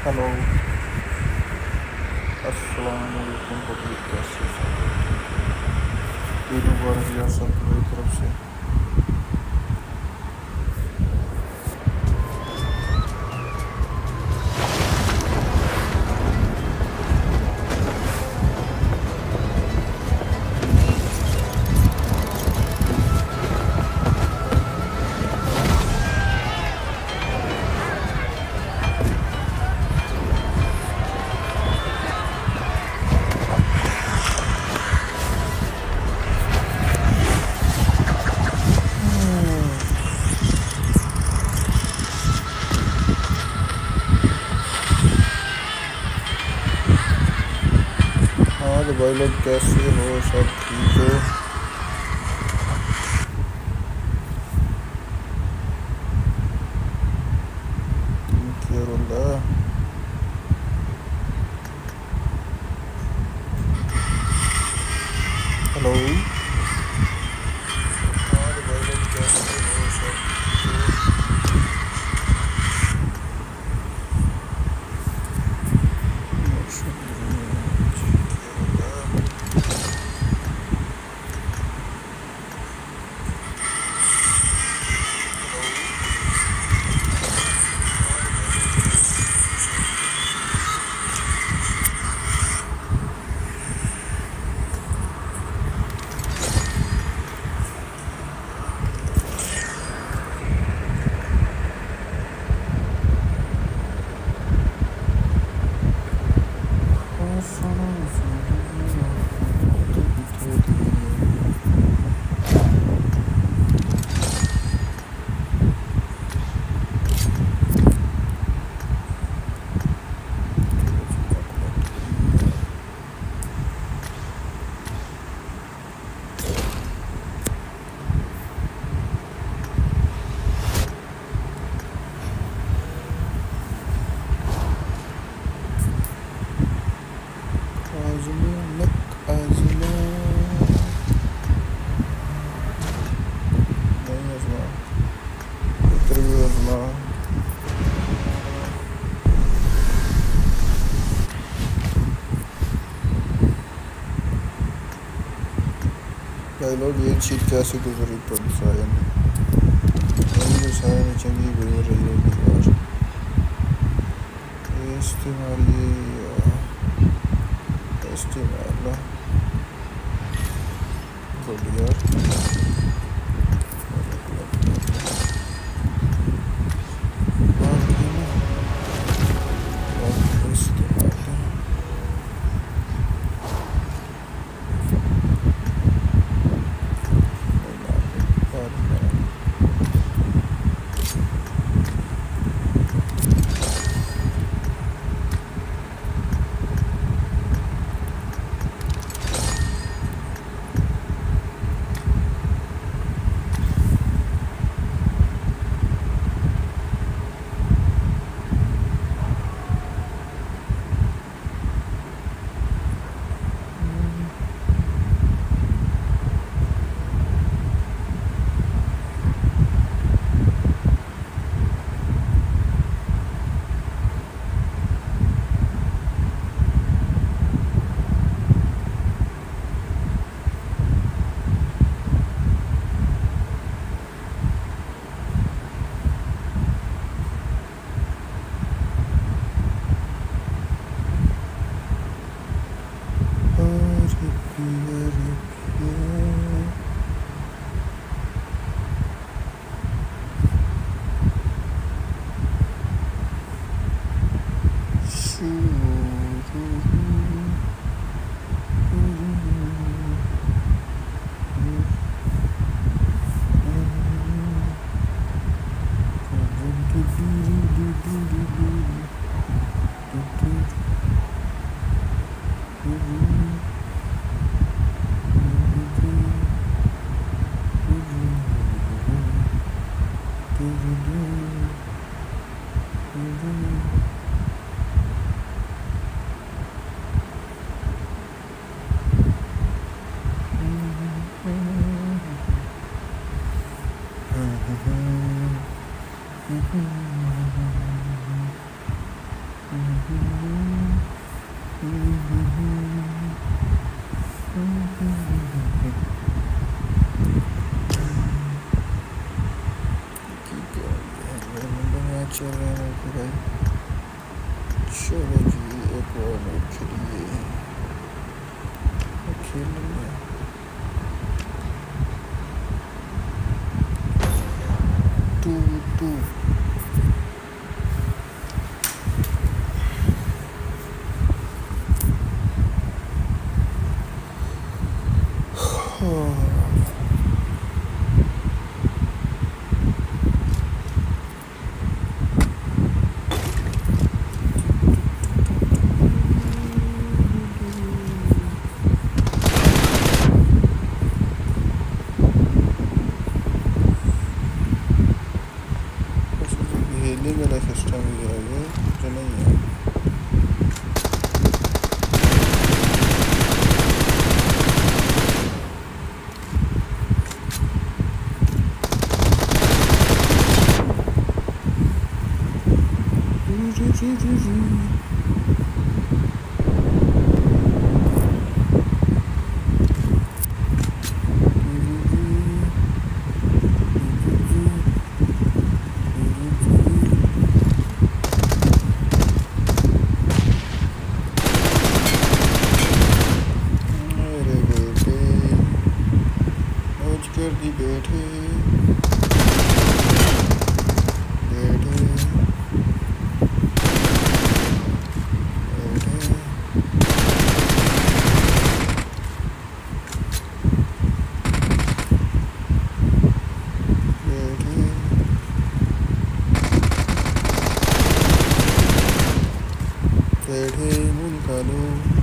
Hello. अस्सलाम वालेकुम public, कैसे सब? ईद मुबारक यार सबको मेरी तरफ से। हाँ तो भाई लोग कैसे हो, सब ठीक हो? क्या रोला? हेलो। हाँ तो भाई लोग कैसे हो, सब ठीक भाई लोग, ये चीज कैसे गुजरी तो सारे सारे चंगी गुजर रही होगी यार। इस्तेमाल इस्तेमाल गुड यार। भाई। चलो जी एक और मैच खेलिए, खेल लेंगे। तू हेलिंग वाला सिस्टम ही है ये, जो नहीं है। बैठे बैठे मुल्का लो।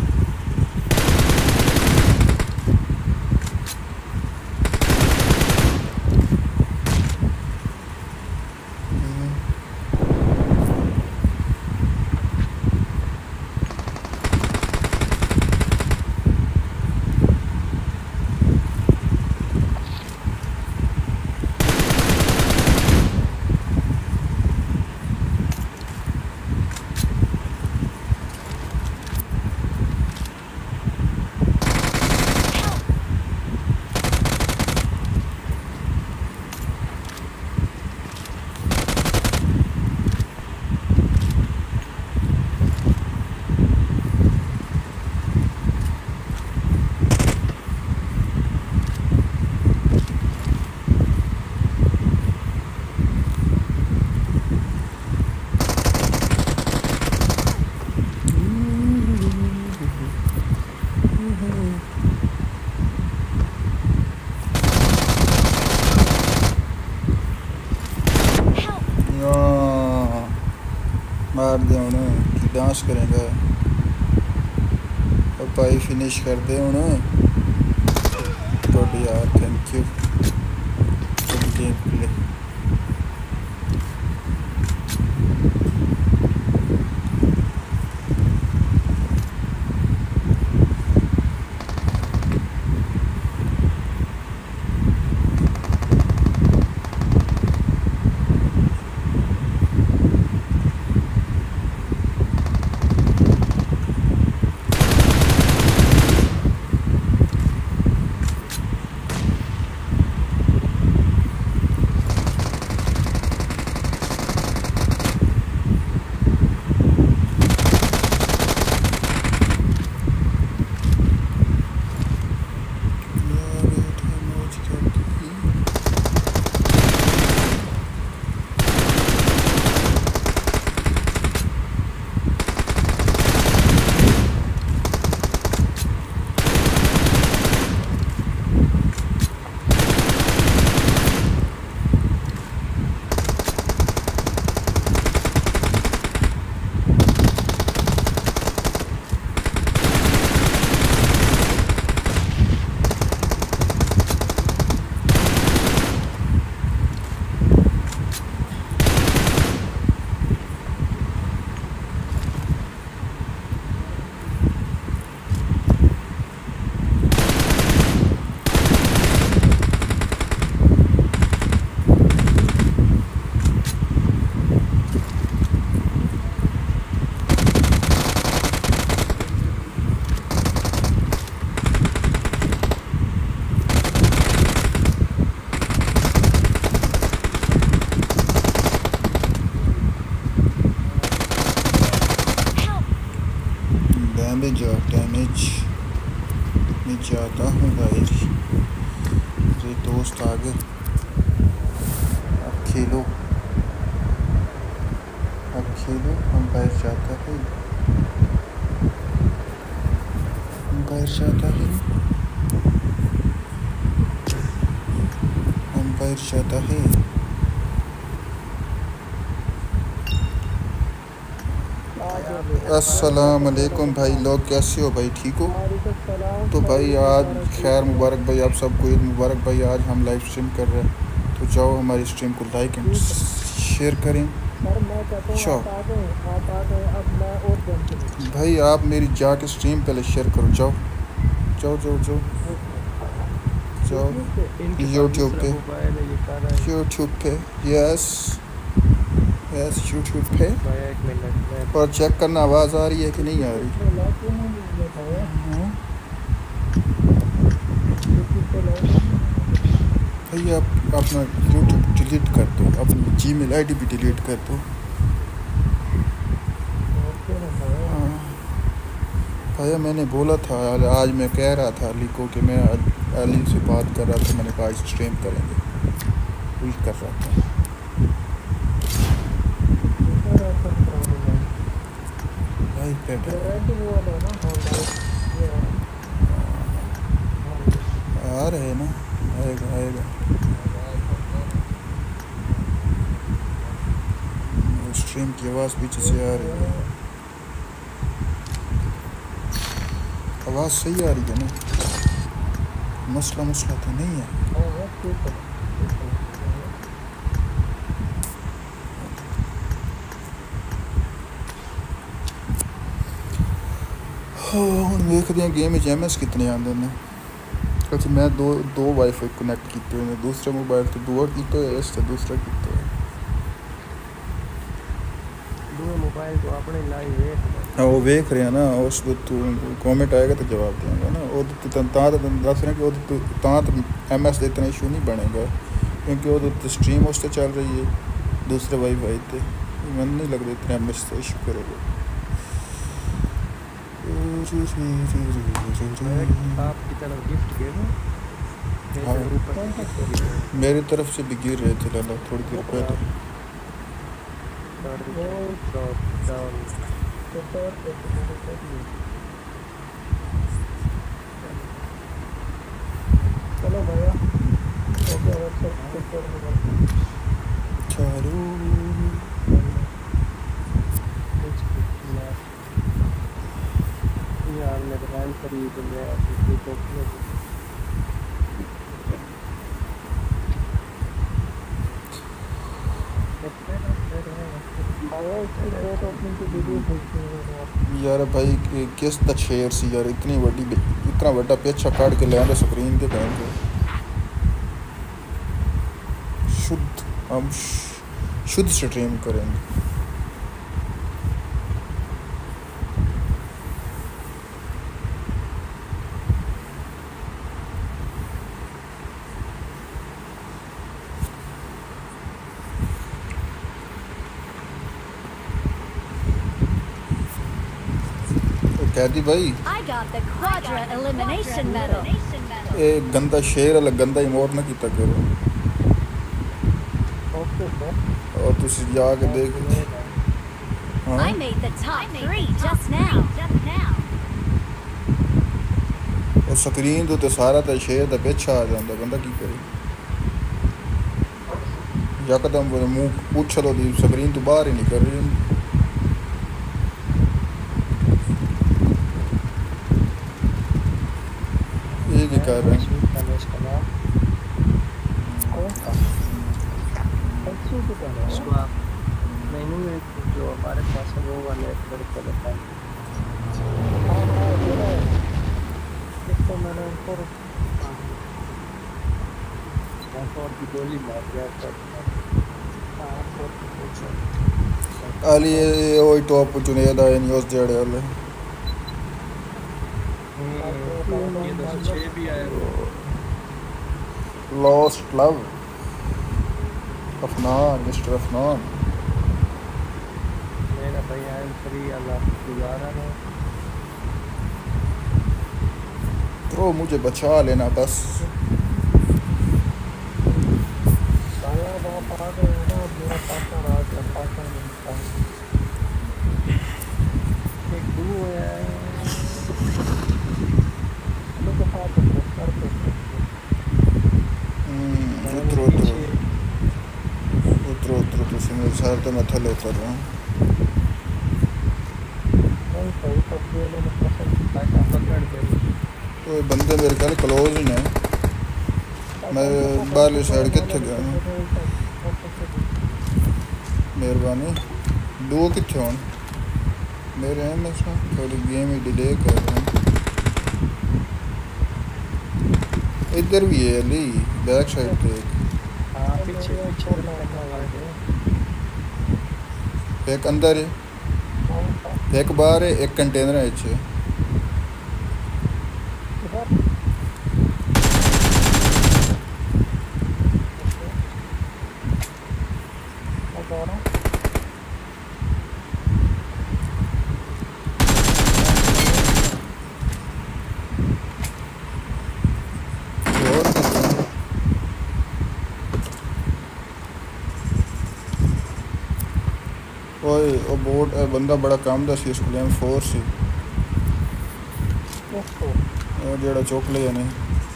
मार दिया उन्हें, डांस करेंगे अब भाई, फिनिश कर दे उन्हें। तो यार thank you game play. Damage मैं जाता हूँ बाहर। मेरे दोस्त आ गए, अब खेलो हम बाहर जाता है हम बाहर जाता है। अस्सलाम वालेकुम भाई लोग, कैसे हो भाई, ठीक हो? तो भाई आज खैर मुबारक भाई, आप सबको ईद मुबारक भाई। आज हम लाइव स्ट्रीम कर रहे हैं, तो जाओ हमारी स्ट्रीम को लाइक एंड शेयर करें। जाओ भाई, आप मेरी जाके स्ट्रीम पहले शेयर करो। जाओ यूट्यूब पे यस यूट्यूब पे। और चेक करना आवाज़ आ रही है कि नहीं आ रही। भाई आप अपना यूट्यूब डिलीट कर दो, अपनी जीमेल आईडी भी डिलीट कर दो। भैया मैंने बोला था, आज मैं कह रहा था अली को कि मैं अली से बात कर रहा था, मैंने कहा आज स्ट्रीम करेंगे, वही कर रहा था। भाई आ रहे ना, आएगा स्ट्रीम की आवाज़ पीछे से आ रही है, आवाज़ सही आ रही है ना, मसला तो नहीं है। ਹੁਣ ਵੇਖਦੇ ਹਾਂ गेम MS कितने आते हैं। अच्छा मैं दो वाईफाई कनैक्ट किए हुए, दूसरे मोबाइल तो दूआ किया है, इस तो दूसरा किया है। हाँ वो वेख रहे हैं ना, उस तू कॉमेंट आएगा तो जवाब देंगे ना। वो दस रहे कि MS का इतना इशू नहीं बनेगा, क्योंकि वो स्ट्रीम उस पर चल रही है दूसरे वाईफाई पे। मन नहीं लगता इतना MS का इशू करेगा। आपकी तरफ गिफ्ट मेरी तरफ से भी गिर रहे थे लाला थोड़ी देर पहले। चलो भैया चलो यार मैं दुकान खरीद लिया यार भाई किस दा शेर सी यार, इतना बड़ा पेचा काट के ले आंदा स्क्रीन के बहन को। हम शुद्ध स्ट्रीम करेंगे। कैदी भाई एक गंदा शेर वाला गंदा इमोट ना किया करो, और तुम जाके देख। और स्क्रीन तो सारा तो शेर का पिछा आ जाता, बंदा की करे। यकदम मुँह पूछ लो दी स्क्रीन तो बाहर ही नहीं कर रही। कर रहे हैं जो हमारे पास है वो वाले लड़के लेता है, मैंने उनको की गोली मार दिया। Ali ওই টপ जुनेद आए न्यूज़ जेड़े वाले ये 206 भी आए वो lost love Afnan mister Afnan मेरा भाई आई एम फ्री अल्लाह गुजारा है ओ मुझे बचा लेना बस। साला बाप आ गए ना, मेरा पार्टनर आ गया, पार्टनर मिलता है। एक डू है, हेलो के साथ उतरो, सर पे उतरो। मैंने उतरो उतरो पीछे उतरो उतरो तुसी मेरे सर तो मैं थले उतर रहा हूँ। नहीं सही पबजी वाले ने पसंद किया पकड़ दे। तो ये बंदे मेरे ख्याल क्लोज ही ने। मैं बाहरली साइड कितने गया हूँ। मेहरबानी दो कितने होन मेरे हैं में से थोड़ी गेम ही डिले कर रहा हूँ। इधर भी है अली बैक साइड पे हाँ पीछे पीछे एक अंदर है, एक बाहर है, एक कंटेनर है अच्छे। ओए ओ बोट बंदा बड़ा काम दस इसको लें फोर्स ही और जेड़ा चुक लिया नहीं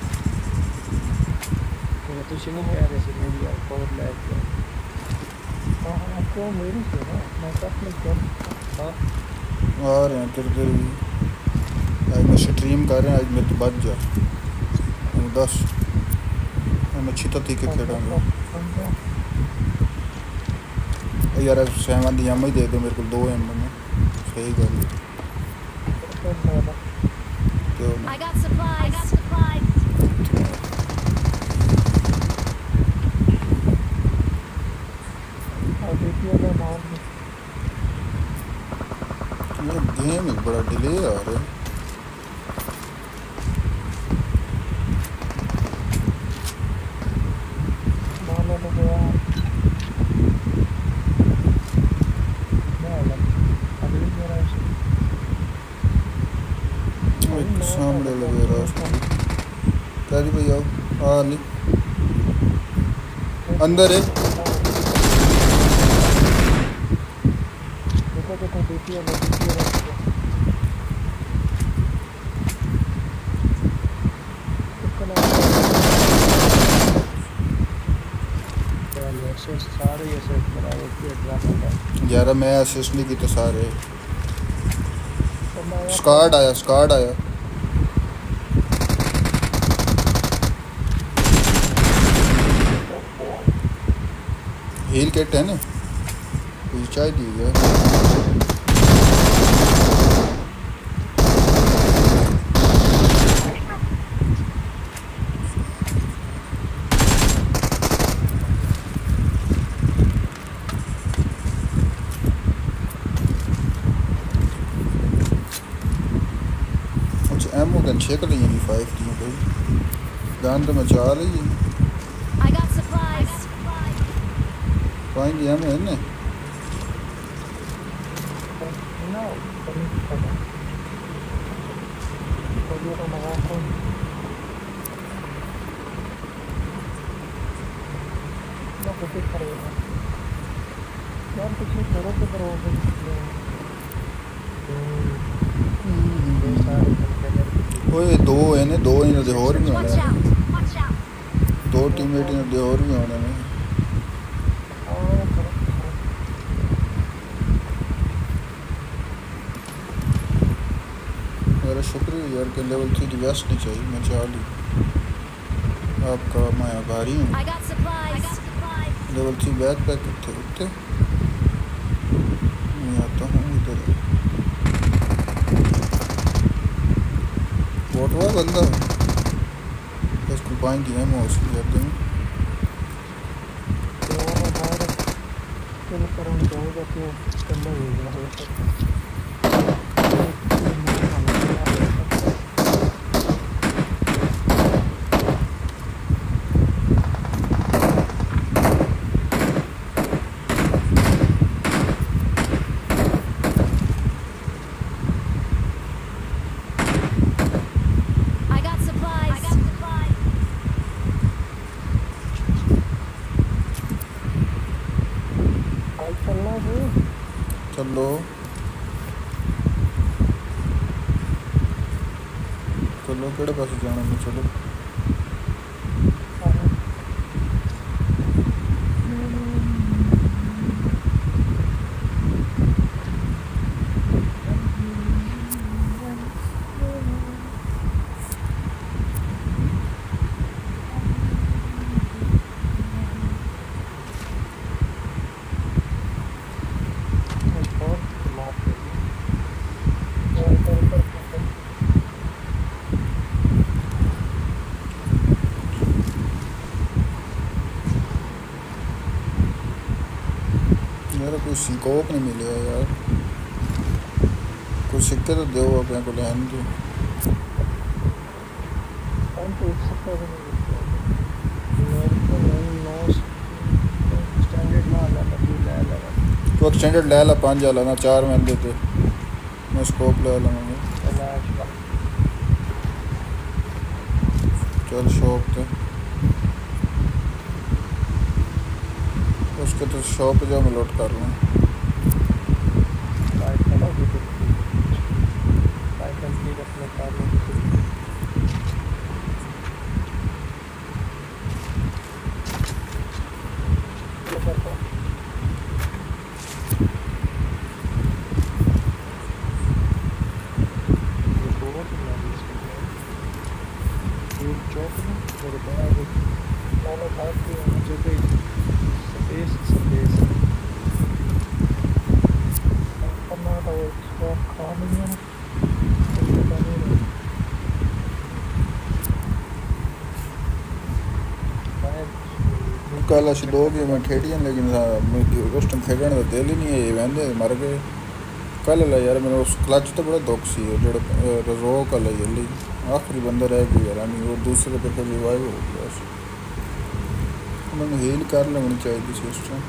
तुझे नहीं कह रहे थे मेरी यार फोर लैग है। हाँ तो मेरी से ना मैं अपने क्या आ रहे हैं तेरे तेरे भी आज मैं स्ट्रीम कर रहे हैं। आज मेरे तो बच जा 10 मैं अच्छी तरीके के खेलेंगे यार। 7 दी एम ही दे दो मेरे को 2 एम में सही गल I got supplies. ये गेम एक बड़ा डिले आ रहा है। सामने लगे रास्ते तारी भाई आओ। हाँ नहीं अंदर है यार। मैं असिस्ट नहीं की तो सारे स्क्वाड आया हील किट है ना चाय दी है। एमओ गन चेक रही है 5 दी भाई गन तो मैं चाह रही है पाएंगे हम है ना ओए 2 है ने 2 ही दे और भी होने 2 टीममेट ने दे और भी होने ने। मेरा शुक्रिया यार के लेवल 3 वेस्ट नहीं चाहिए मैं चाह ली आपका मैं आभारी हूँ। लेवल 3 बैक पैक कितने उठते मैं आता हूँ इधर वोट हुआ बंदा इसको पाएंगे हम उसकी याद दें चलो चलो केड़े पासे जाना है चलो यार कोई स्कोप नहीं मिले यार कुछ सिक्के तो दो अपने को लैन के तो एक्सटेंडेड ले ला 5 ला ना 4 में देते मैं स्कोप ले लूँगा चल शॉप पे उसके तो शॉप पे जाओ मैं लोड कर लूँ कल अस लोग मैं खेड़ियां लेकिन उस टाइम खेड़ने का दिल ही नहीं है वहदे मर गए कल ला यार मैंने उस क्लच तो बड़ा दुख सी जो रो कल जल्दी आखिरी बंदा रह गया यार नहीं वो दूसरे पे फिर रिवाइव हो गया उन्होंने हील कर लेनी चाहिए थी उस टाइम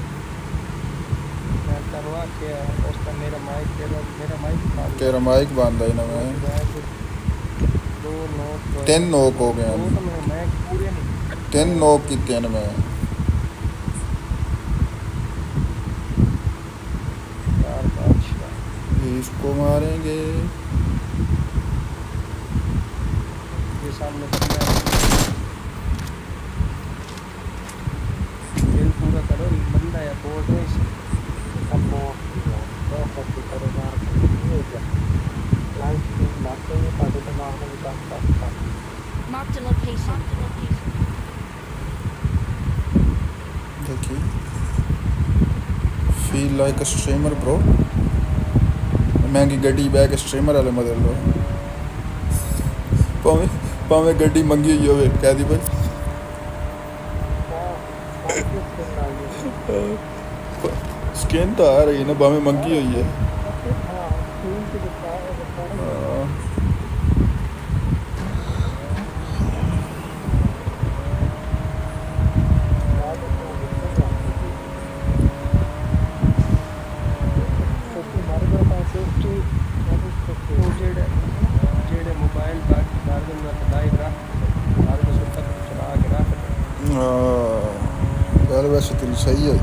तेरा माइक बंद है ना मैं 3 नोक हो गए 3 नोक किते हैं मैं इसको मारेंगे ये सामने खेल पूरा करो बंदा या बोर्ड है अब वो करो ना लाइफ में लाते हैं पाटे तो मारने में काम करता Marked a location. देखिए feel like a streamer bro महंगी गड्डी बैग स्ट्रीमर वाले मदद लो भावें गड्डी मंगी हुई होवे कह दी भाई स्किन तो आ रही है ना भावें मंगी हुई है यार वैसे तेरी सही है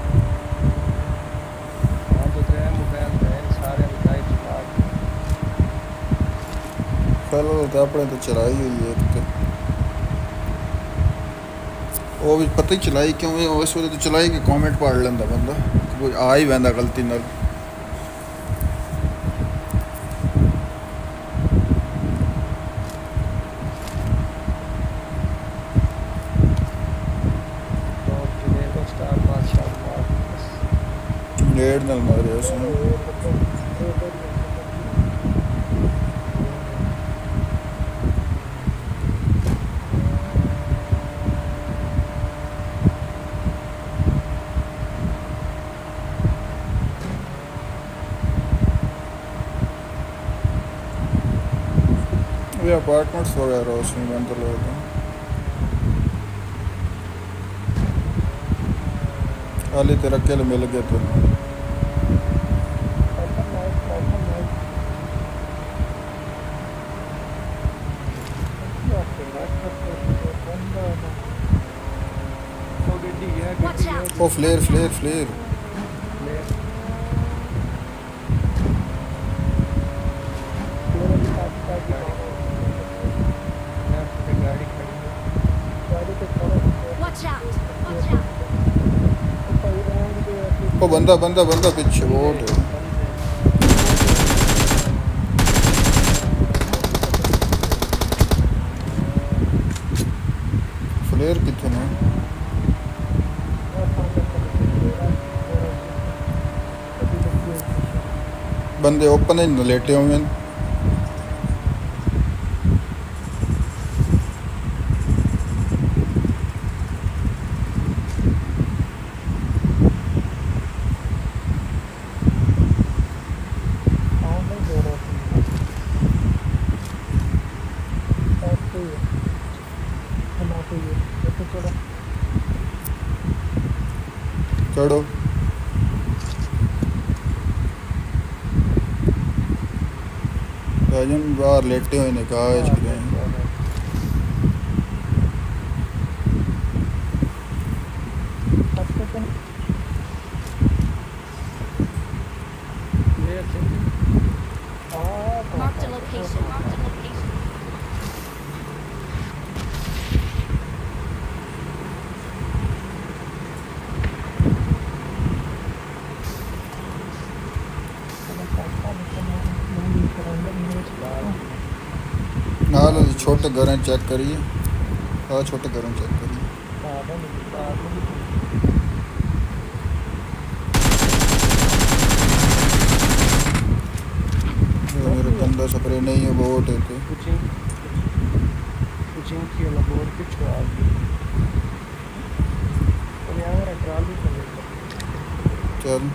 चलो तो अपने तो चलाई हुई है तो वो भी पता ही चलाई क्यों उस वे तो चलाई के कॉमेंट पढ़ लेंदा बंदा कोई आ ही वैंदा गलती नाल नेड़ नाल मारे उसने अपार्टमेंट्स वगैरह उसमें बंद लोग खाली तेरा किल मिल गया तो Watch out. ओ फ्लेयर फ्लेयर फ्लेयर वो बंदा बंदा बंदा पीछे वोट है। फ्लेयर कितने हैं? बंदे ओपन ही लेटे हुए हैं। चढ़ो। राजन बाहर लेटे हुए ने कहा है Marked a location. Marked a location. नाल छोटे घर चेक करिए। हाँ छोटे घर चेक करिए। मेरे बंदा स्प्रे नहीं है बहुत है तो चल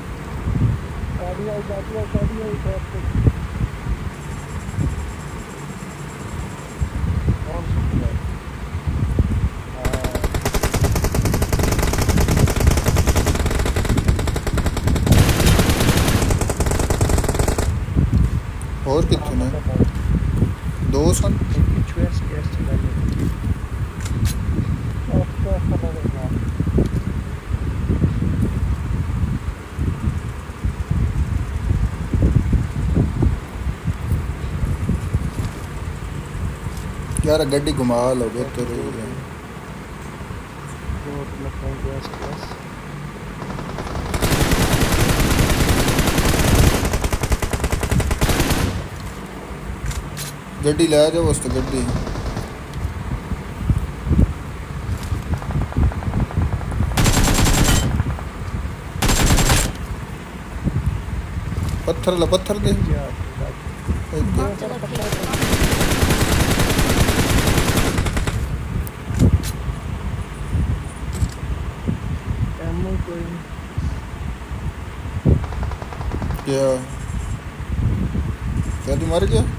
और कितने दो सन यार गड्डी घुमा लो बेहतर है। गड्डी ले जाओ उस गड्डी पत्थर दे Marked a location. क्या क्या तू मर गया?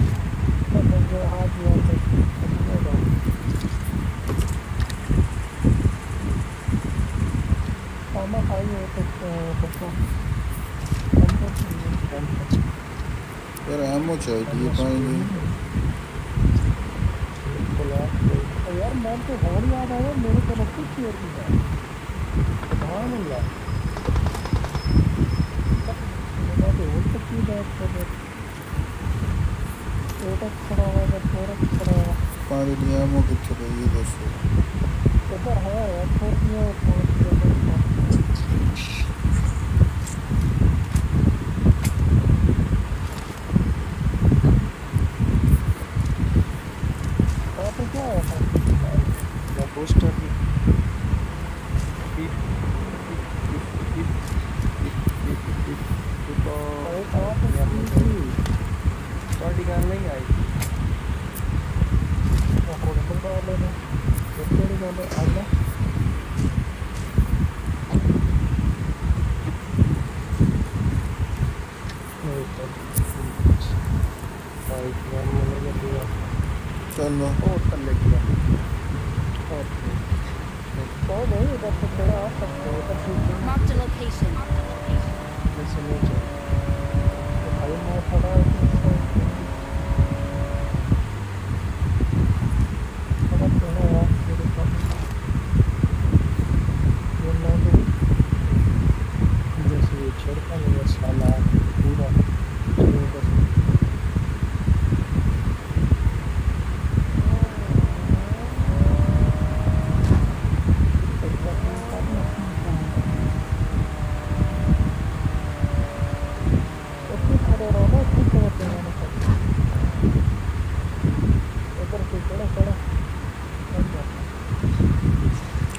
यार एमओ चाहिए पाएंगे यार मैं तो और याद आया मेरे को कुछ शेयर किया सुभान अल्लाह मैं तो और तक की बात कर रहा छोटा खड़ा हुआ थोड़ा खड़ा हुआ पानी दिया एमओ कितने चाहिए दसो ऊपर है थोड़ी और पोस्टर स्टार्टिंग नहीं आई चलो Marked a location.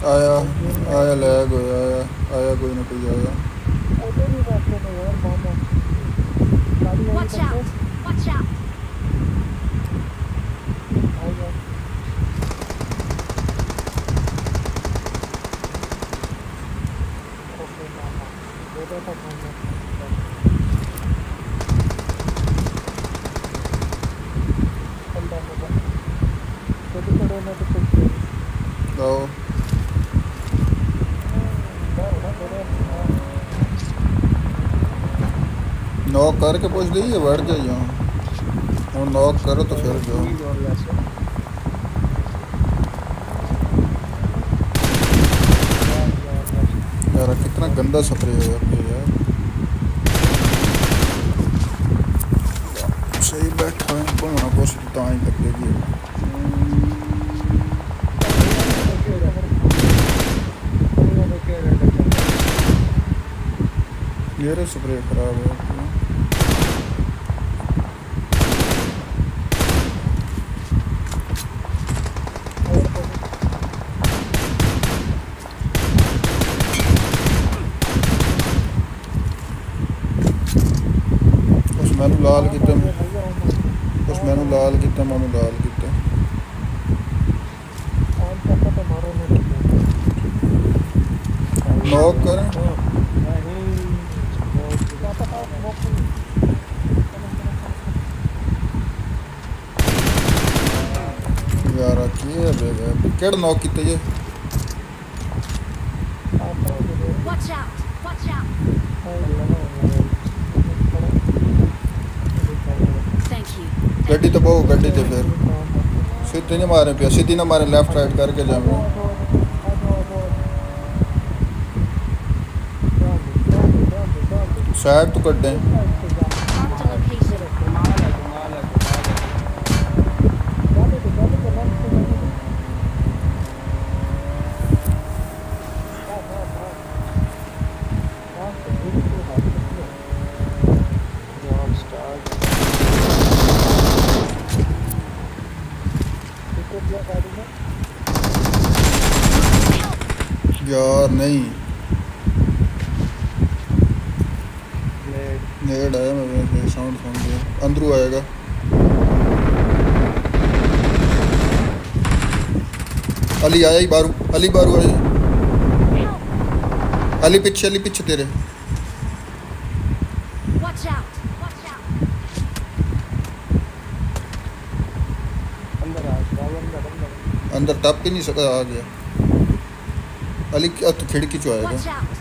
आया आया लैग होया आया आया कोई ना कोई आया उधर ही बैठे थे यार मामा गाड़ी आई Watch out! Watch out! आया ओके मामा बोला था मामा अल्लाह होगा तो खड़े ना तो कुछ आओ नॉक करके पूछ लीजिए बैठ जाइए और नॉक करो तो फिर जाओ यार कितना गंदा स्प्रे है यार ये यार सही बैठा है घूमना कुछ तो ही तक देगी मेरे स्प्रे खराब है कुछ मैनू लाल किता कुछ मैनू लाल किता मैनू लाल किता नॉक करें यार किए बेगा केड़ नॉक किता ये Watch out! Watch out! Thank you. गड्डी तो बहु गड्डी तो फिर सीधी नहीं मारे पिया सीधी ना मारे लेफ्ट राइट करके जावे साइड तो कट दें Marked a location. यार नहीं नेड आया मैं साउंड सुन लिया अंदरू आएगा अली आया ही बारू अली बारू आया अली पीछे तेरे Watch out! Watch out! अंदर टप ही नहीं सका आ गया अली क्या तो खिड़की चो आएगा Watch out!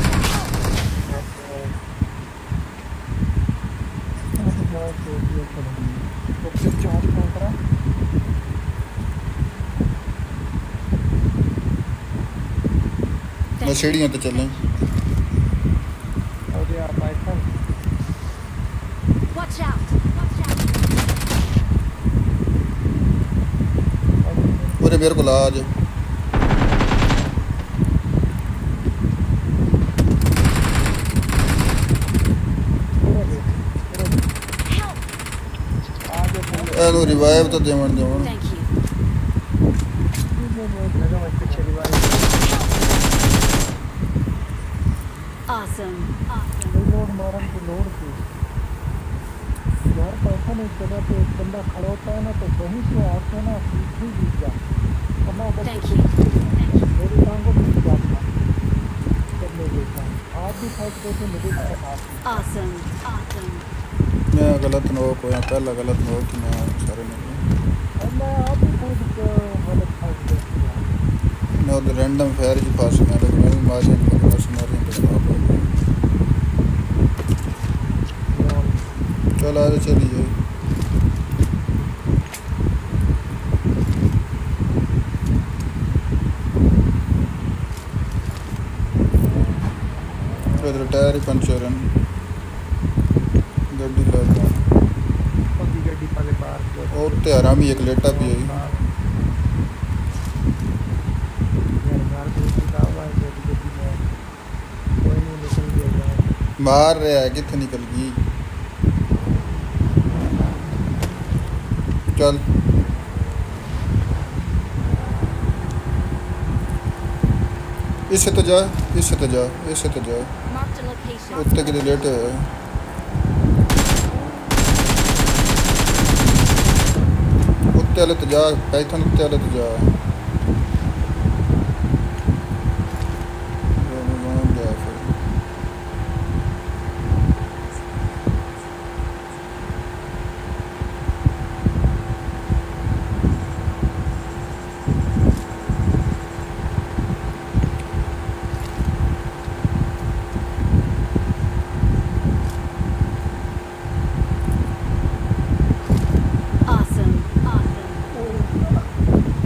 मैं सीढ़ियाँ तो चलें Watch out! Watch out! पूरे मेरे को ला आज एनो रिवाइव तो देवन देवन Thank you. Awesome. Awesome. लोड मारन की लोड की यार पैसा नहीं जगह पे एक बंदा खड़ा होता है ना तो वहीं से आके ना सीधी जीत जा वरना उधर Thank से you. Thank you. मेरी टांग को पीछे जाता जब मैं देखा आज भी फाइट करके मुझे Awesome. Awesome. मैं गलत नोक हो या पहला गलत नोक कि मैं सारे में और मैं आप भी खुद गलत फाइट करती हूँ मैं उधर रैंडम फायर की पास में लग मैं भी मारी तो बस मारी तो खराब हो गया चल आ जा चलिए इधर टायर ही पंचर है गड्डी लगा पकी गड्डी पहले बाहर जो और ते हरामी एक लेटा भी है यार घर पे काम है गड्डी में कोई नहीं निकल गया यार मार रहा है कितने निकल गई चल इससे तो जा, इससे तो जा, इससे तो जा। Marked a location. उत्ते के रिलेट है। उत्ते वाले तो जा, पाइथन उत्ते वाले तो जा। वहाँ जा फिर। Awesome. Awesome.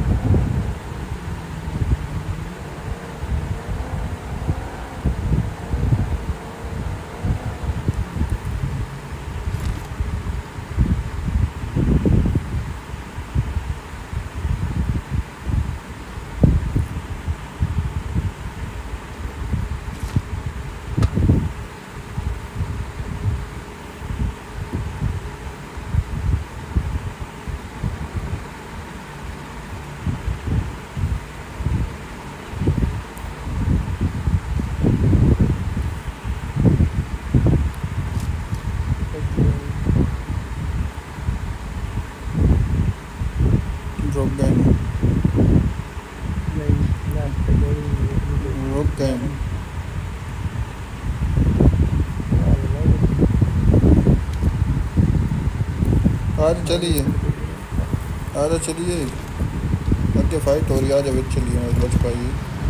रुक गए, नहीं लेफ्ट पे गई रुक गए। आज चलिए, आज चलिए, अगे फाइट हो रही है, आज अभी चलिए, बच पाइए।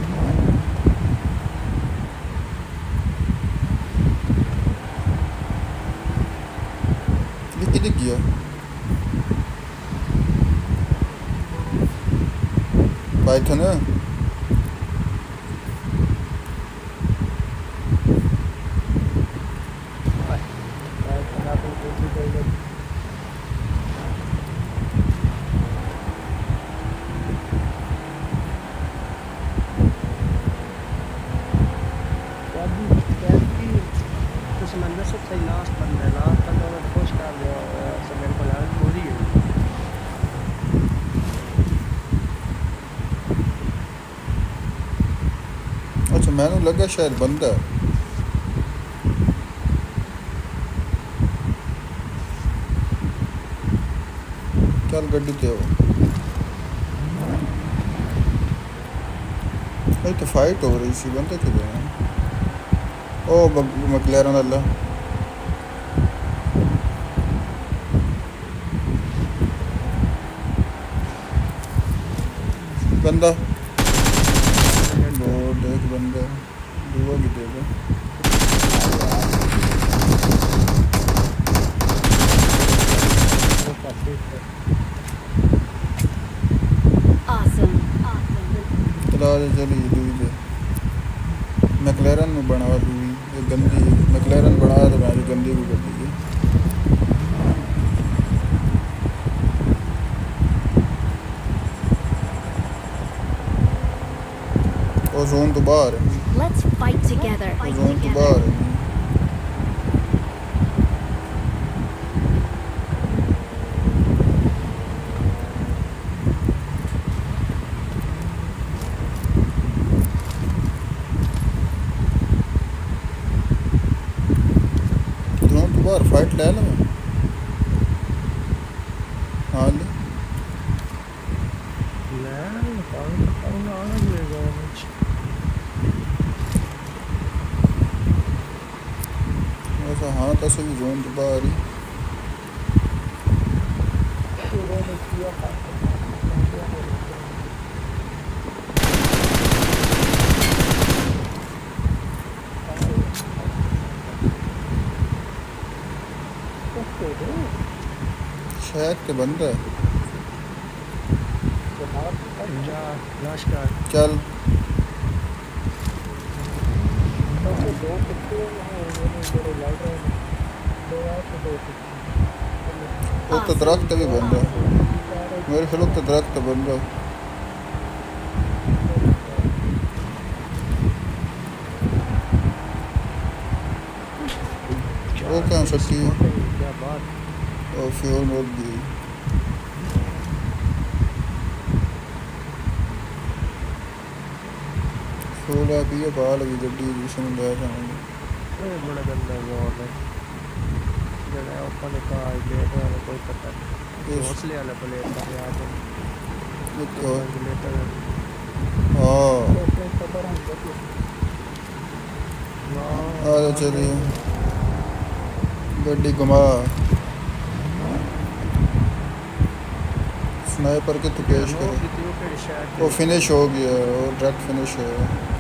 ये किधर गया? पाइथन है? समंदर से सही लास्ट बंदा है, लास्ट बंदा में खुश कर दिया सब मेरे को लगा पूरी है। अच्छा मैंने लगा शायद बंदा है। चल गड्डी ते हो। ये तो फाइट हो रही सी, बंदे किधर हैं? ओ मकलैरन वाला बंदा, बोर्ड एक बंदा, दुआ भी देगा। Awesome. Awesome. चला चली दुई दे मैकलैरन में बना दुई, ये गंदी मैकलैरन बना तो मैं गंदी भी कर दी है। ओ जोन तो बाहर है, Let's fight together. O zone तो बाहर है। जोन तो बाहर फाइट ले लो। हाँ ले ऐसा, हाँ तो सभी जोन तो बाहर ही। शायद तो बंदा है। लाश का चल दो कुत्ते लड़ रहे हैं, वो तो दरख्त भी बंदा है, मेरे ख्याल तो दरख्त बंदा है। वो क्या सकती है? क्या बात। और फ्यूल रोक दी। सोलह भी बाल भी गड्डी जिसमें ले जाएंगे ये बड़ा गंदा जोर है जड़ा ओपन का लेट है कोई पता नहीं इस हौसले वाला प्लेट का याद है एक तो और लेटर हाँ कैसे खबर है ना आ जा चलिए गड्डी घुमा स्नाइपर के तो पेश नो करे कितनी के शायद वो फिनिश हो गया और डायरेक्ट फिनिश है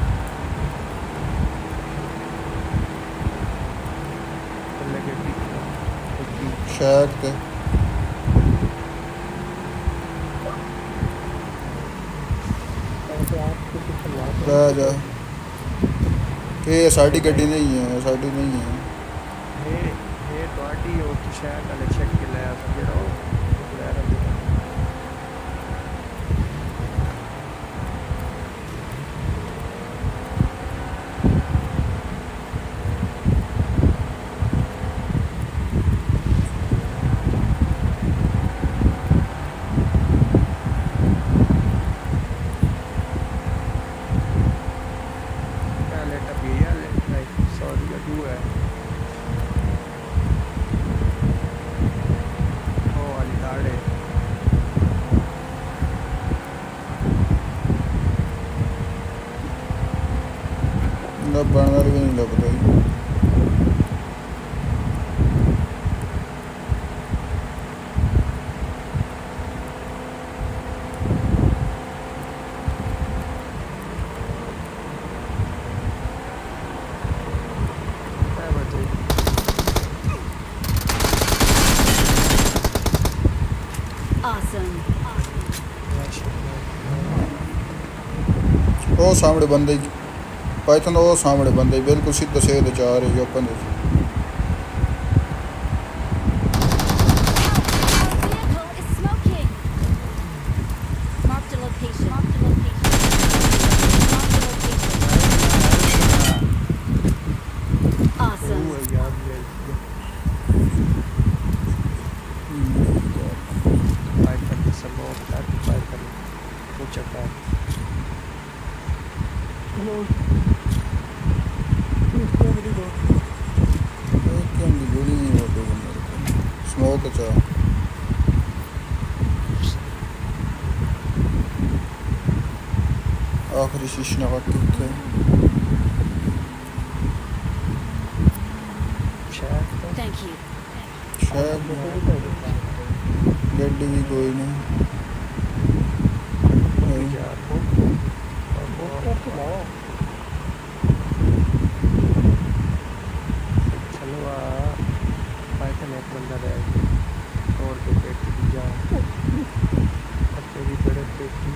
लगे शैक ते ऐसे आप किसी को लाते रह जा ये साड़ी गड्डी नहीं है साड़ी नहीं है ये टॉटी हो तो शायद अलग चेक के लाया था जरा ले रहा था क्या लेटा पिया ले लाइक सॉरी या डू है ओ वाली दाढ़े ना बनर भी नहीं लगता ही क्या बचे Awesome. वो सामने बंदे पाइथन वो सामने बंदे बिल्कुल सीधा सीधे जा रहे हैं open Our vehicle is smoking. Marked a location. Marked a location. Marked a location. Awesome. वो याद ले फाइट करके सब लोग फाइट कर कुछ चक्कर गोली नहीं होती स्मोक चा आखिरी शीशना वक्त थे शायद तो Thank you. शायद गड्डी भी कोई नहीं यार वो चलो पाइथन एक बंदा रह गया और के पेट की जा तेरी बड़े पेट की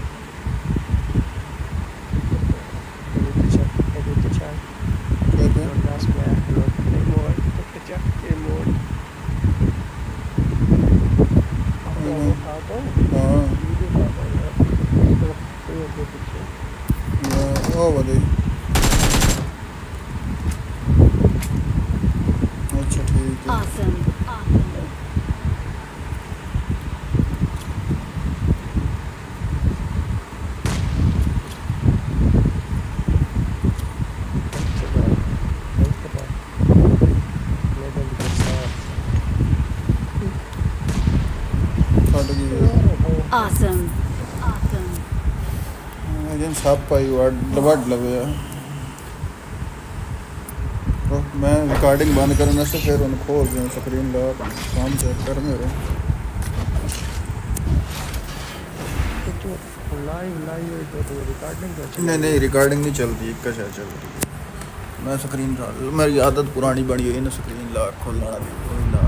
कहते Last man, look, more, take the jack, more. हाँ वो वाले अच्छा ठीक है Awesome. Awesome. फट गई Awesome. Awesome. लेकिन सब पाई वड लगे तो मैं रिकॉर्डिंग बंद करने से फिर उन खोल दें स्क्रीन ला काम चेक कर मेरे नहीं रिकॉर्डिंग नहीं चल रही एक शायद चल रही है मैं स्क्रीन मेरी आदत पुरानी बनी हुई है ना स्क्रीन ला खोलना ला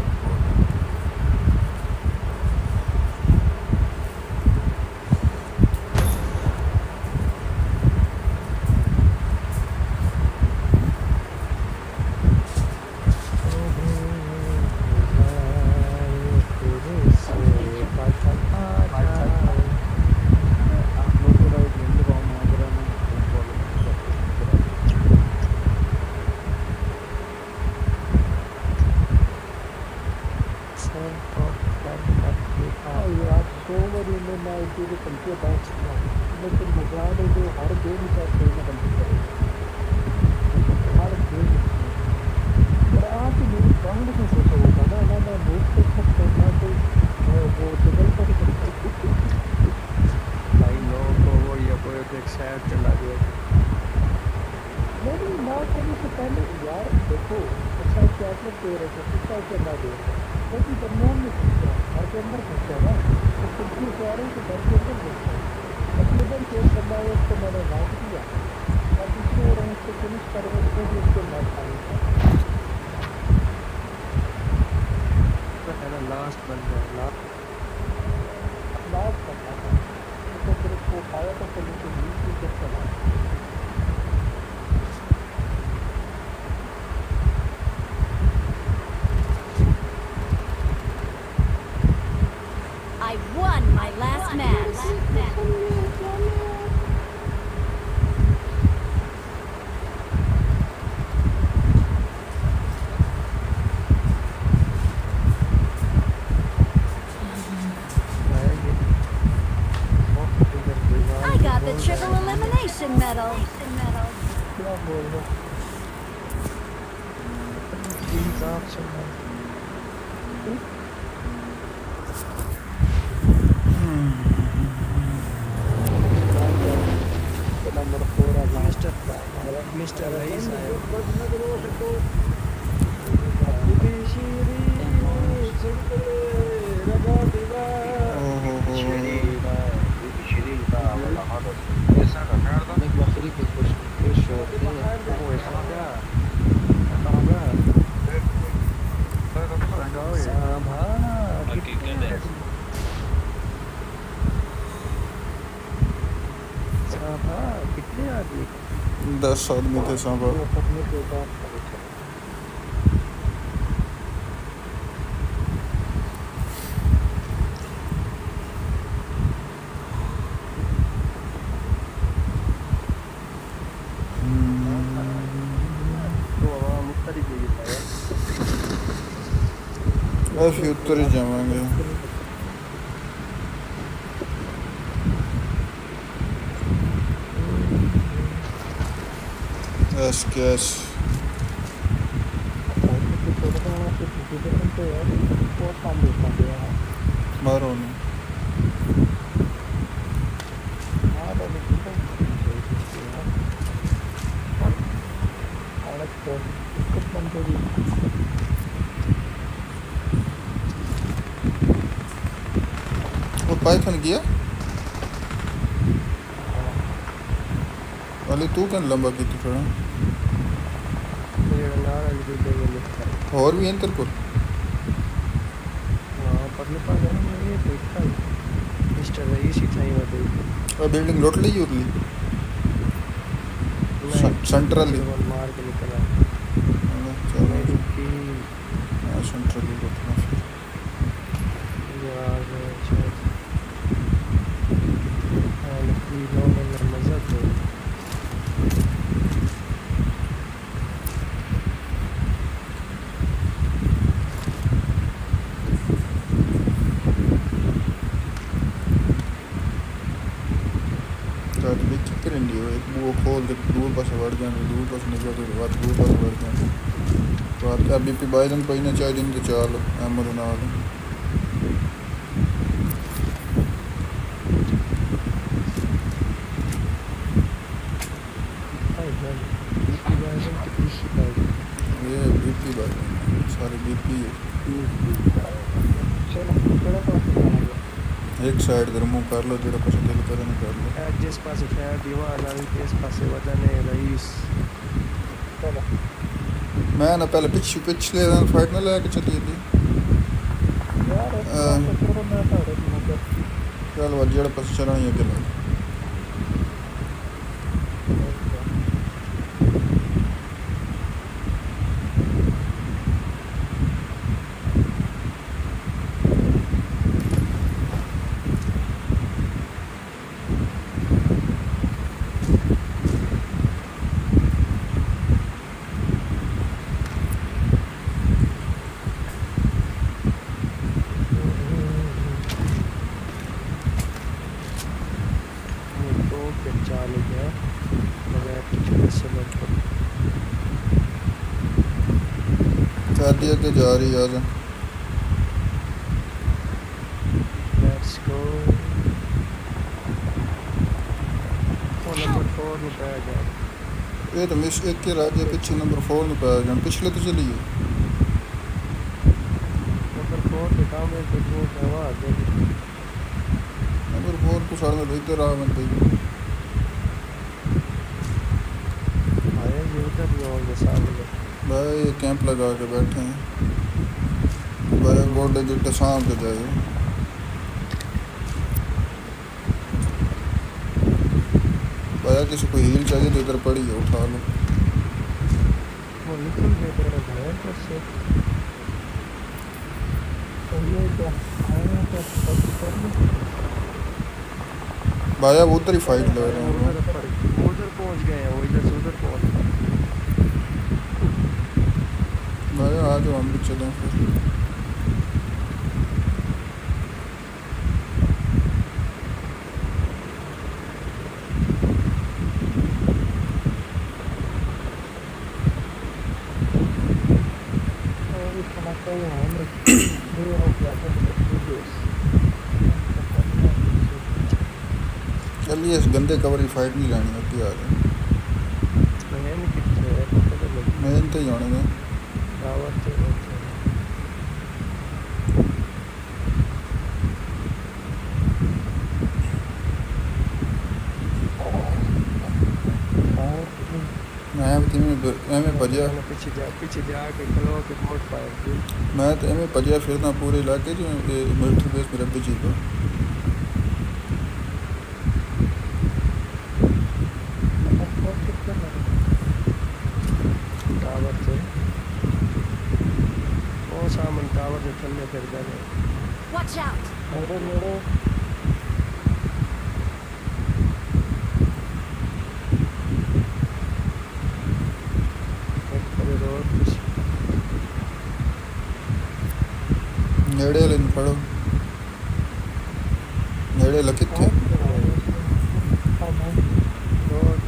आज 100 ओवर में मैं 2 घंटे बैठ चुका हूँ लेकिन मुजाहिद जो हर गेम का कोई ना बंदी करेगा, हर गेम और आप ही मेरी बाउंड में सोचा होगा ना ना मैं मूव कर सकता ना कोई वो डबल कर सकता। भाई नो तो वो ये कोई एक साइड चला गया। नहीं ना करने से पहले यार देखो अच्छा क्या दे रहे थे कितना क्या दे रहे तो कि दरमियान में खर्चा घर के अंदर खर्चा ना तो कुर्सी से आ रही तो घर के अंदर खर्चा तकरीबन जो करना है उसको मैंने नाप दिया और दूसरे और उसको फिनिश कर रहे थे भी उसको नाप पाएंगे तो है ना लास्ट बन गया लास्ट करना था तो फिर उसको उठाया तो फिर नीचे नीचे जब चला I won my last match. I got the triple elimination medal. क्या बोल रहे प्लीज आप सुनो नंबर 4 आ मिस्टर रईस आए कितने आदमी 10 आदमी थे सांभा। अपने के बाद ऐसे उत्तर ही जाएंगे। एस कैश मारो ने वो पाइथन किया वाली तू क्या लंबा की थी थोड़ा और भी हैं तेरे को मिस्टर रईस ही था ही बताई और बिल्डिंग रोट ली उरली सेंट्रल ही मार के निकला चलो कि सेंट्रल ही रोटना फिर यार लकड़ी गाँव में मजा तो वो खोल दे दूर पास बढ़ जाए दूर पास निकल तो बात दूर पास बढ़ जाए तो आप अभी भी बाइजन कोई ना चाहे दिन तो चाल अहमद नाल ये बीपी बात सारे बीपी एक साइड कर मुँह कर लो जो कुछ दिल करे ना कर लो जिस पास खैर दीवार इस पास वजन है रईस मैं ना पहले पिछले फाइट ना लेके चली थी चल वो जेड़ा पास चलना ही अकेला के जा रही है आज लेट्स गो नंबर 4 में पै गया ये तो मिस एक के राज्य पीछे नंबर 4 में पाया जान पिछले तो चलिए नंबर 4 के काम है तो वो हवा आ गई नंबर 4 को साढ़े में इधर आ बंदे आए ये उधर भी होंगे सामने भाई ये कैंप लगा के बैठे हैं भाई गोल्डे गिट्टे शाम के जाए भाई किसी को हील चाहिए तो इधर पड़ी है उठा लो वो निकल गए तेरा घर पर से तो ये क्या आए तो कर लो भाई अब उधर ही फाइट लग रहे हैं उधर पहुंच गए हैं वो इधर से उधर पहुंच गए भाई आ जाओ हम भी चलें फिर और इस समस्या ये है नहीं ये हो गया तो चलिए इस गंदे कवर की फाइट नहीं लानी होती आ जाए मैं नहीं कितने है पता लग मैं इनते ही आने दें टावर से मैं भजिया पीछे जाके खलो के कोट फायर की मैं तो एवं भजिया फिरदा पूरे इलाके जो मिलिट्री बेस मेरे भी चीज टावर से वो सामने टावर से चलने फिर जाने Watch out! मेरे मेरे एक पर रोड नेड़े लेन पड़ो नेड़े लकित थे रोड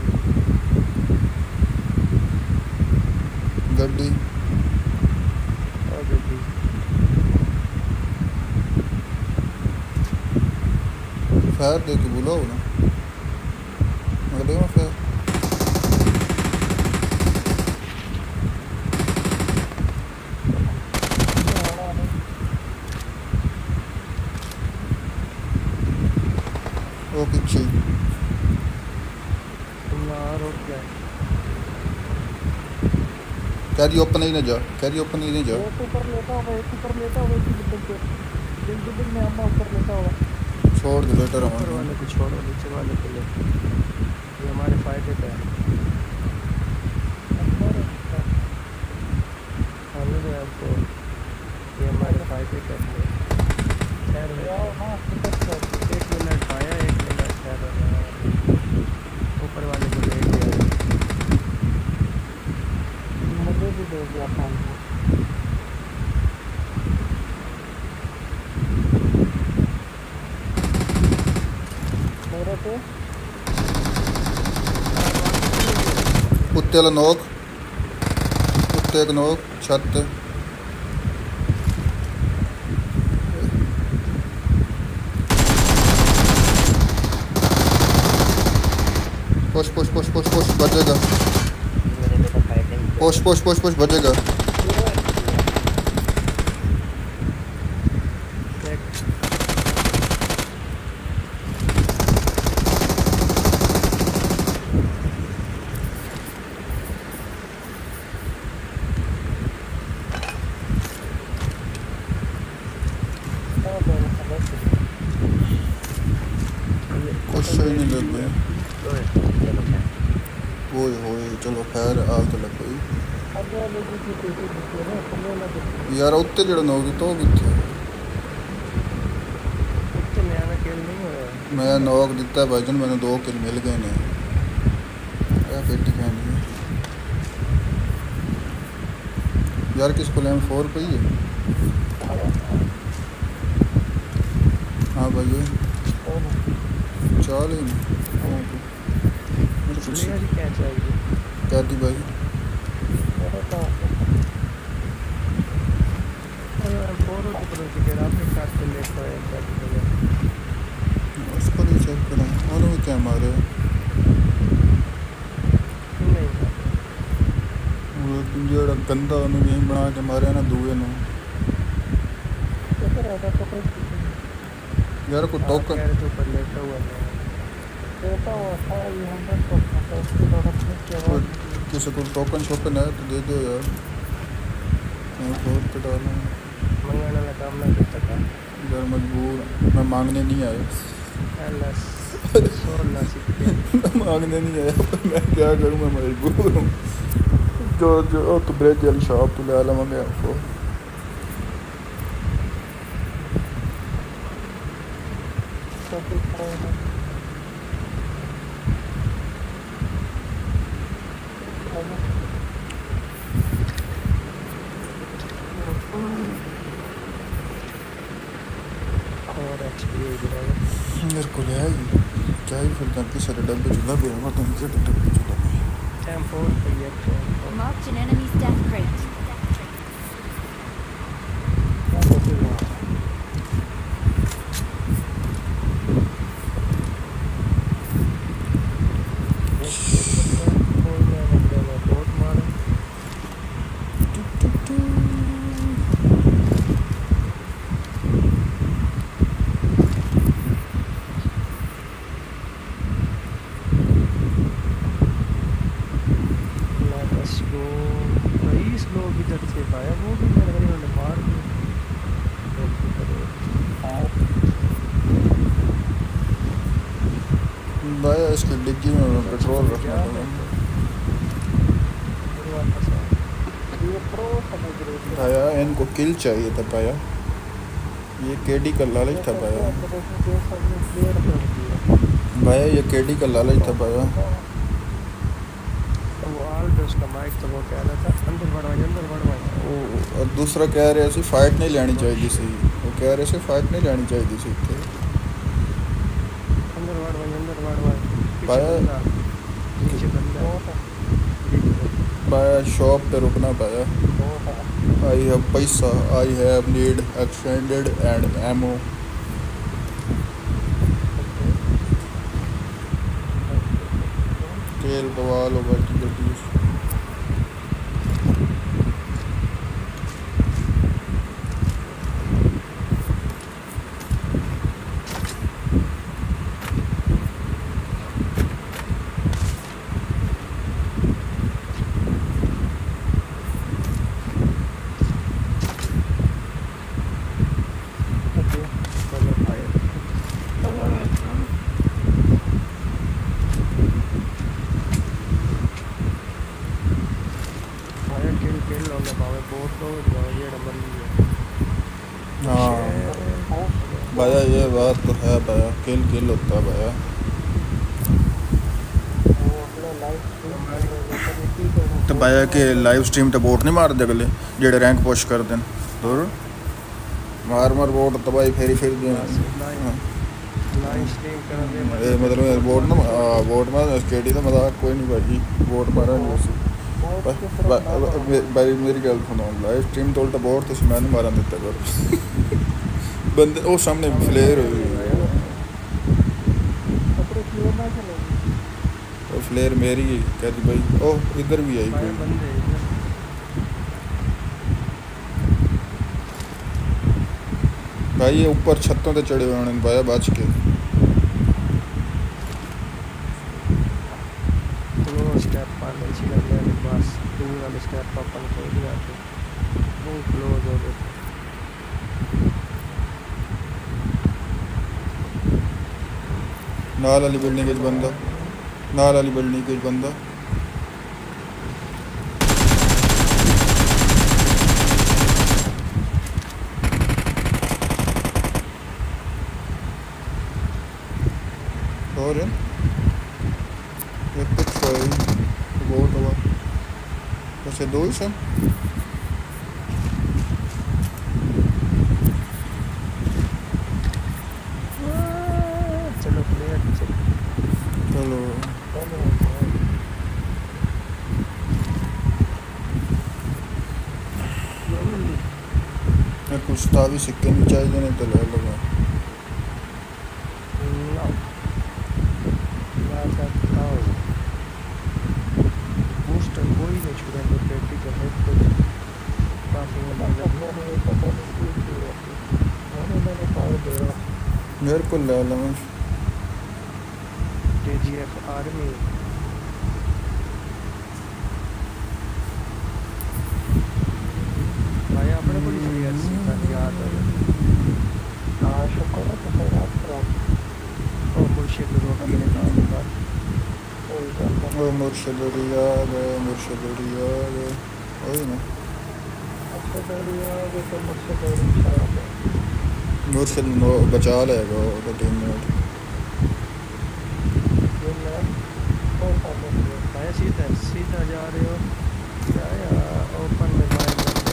गड्डी और गड्डी फायर दे के बुलाओ ना अगले में फायर वो पीछे यार रोड क्या कैरी ओपन ही ना जा कैरी ओपन ही नहीं जा एक ऊपर लेता होगा एक ऊपर लेता होगा एक बिल्डिंग पे एक बिल्डिंग में हम ऊपर लेता होगा छोड़ दे लेटर ऊपर हमारे वाले को छोड़ो नीचे वाले को ले ये हमारे फायदे पे है हमें तो आपको ये हमारे फायदे पे है खैर हाँ 1 मिनट आया 1 मिनट खैर ऊपर वाले को ले गया मुझे भी दे दिया था मेरे पे कुत्ते वाला नोक कुत्ते एक नोक छत ते push push push push push बचेगा पुश पुश पुश पुश बचेगा कुछ सही नहीं लग गया ओए होए चलो खैर आग तो लग गई अगर लोगों की पेटी दिखती है ना खुले ना दिखती यार उत्ते जड़ा नोक तो किथे तो नया खेल नहीं हो रहा मैं नोक दिता है भाईजन मैंने 2 किल मिल गए ने क्या पेटी खानी है यार किसको लैम 4 पई है हाँ भाई चाल ही नहीं चलेगा जी क्या चाहिए क्या दी भाई कि फिर आपके साथ के लेट हो क्या बोले उसको नहीं चेक करा उन्होंने क्या मारे नहीं वो ਜਿਹੜਾ ਗੰਦਾ ਉਹਨੂੰ ਨਹੀਂ ਬਣਾ ਕੇ ਮਾਰਿਆ ਨਾ ਦੂਏ ਨੂੰ कैसे रहता तो कोई यार कोई हाँ, टोकन कह रहे थे ऊपर लेटा हुआ था देता हुआ था ये 100 तो उसकी प्रोडक्ट में क्या कोई किसी को टोकन शोकन है तो दे दो यार मैं बहुत पे डाला मंगाने वाला काम ना करता था यार मजबूर मैं मांगने नहीं आया एलएस सोना सीखते मैं मांगने नहीं आया पर मैं क्या करूँ मैं मजबूर हूँ जो तो ब्रेड वाली शॉप तो ले लवांगे आपको सब दिख रहा है और एक्सपीरियंस गिराएगा मेरे को ले आई क्या ही फिर जाती सारे डब्बे चुला भी है तो उनसे डब्बे चुला भी टाइम 4 पे ये Marked an enemy's death crate. बहुत मारे लेट्स गो 23 लोग इधर से पाया वो भी मेरे घर में मार दिए भाई इसकी डिग्गी में पेट्रोल रखना था ये प्रो समझ रहे थे पाया इनको किल चाहिए था पाया ये केडी का लालच था पाया भाया ये केडी का लालच था पाया वो आल्डोस का माइक तो वो कह रहा था अंदर बढ़वा और दूसरा कह रहे सी फाइट नहीं लेनी चाहिए सी वो कह रहे सी फाइट नहीं लेनी चाहिए सी इत्थे अंदर बढ़वा पाया नीचे बंदा पाया शॉप पे रुकना पाया आई हैव पैसा I have need extended and ammo तेल दवा लो बैठी बैठी भाया ये बात तो है भाया किल किल होता भाया तो भाया कि लाइव स्ट्रीम तो बोट नहीं मार दे अगले जेड़े रैंक पुश कर देन दूर मार मार बोट तो भाई फेरी फेरी दे मतलब बोट मार स्केटी तो मजाक कोई नहीं भाई बोट मारा नहीं भाई मेरी गल सुनो लाइव स्ट्रीम तो उल्टा बोट तो मैं नहीं मारा देता कर बंदे वो सामने फ्लेयर वो फ्लेयर मेरी कहती भाई ओ इधर भी आई कोई भाई ये ऊपर छतों पे चढ़े हुए उन्होंने भाया बच के स्टेप पाने मेरे पास दूर वाले स्टेप अपन को दिया वो क्लोज हो गए नाल वाली बिल्डिंग के बंदा नाल वाली बिल्डिंग के बंदा और ये कुछ बहुत हुआ वैसे दो ही सब चलो मेरे को उस्तादी सिक्के नहीं चाहिए, नहीं तो ले लूँगा। ना मैं कहता हूँ बूस्टर कोई नहीं छुड़ेंगे पेटी का हेड कुछ काफ़ी मैंने पावर दे रहा मेरे को ले लूँगा। KGF आर्मी भाई अपने को भी याद है। हाँ शुक्र है तो फिर आप और मुर्शिद रोटी ने काम कर कोई बात ओ मुर्शिद रियाद है, मुर्शिद रियाद है, वही ना। अच्छा बढ़िया आगे तो मुझसे बड़ी खराब है मुर्शिद बचा लेगा वो टीम में। ये मैं कौन सा मुझे भाई सीधा जा रहे हो क्या यार ओपन में बाय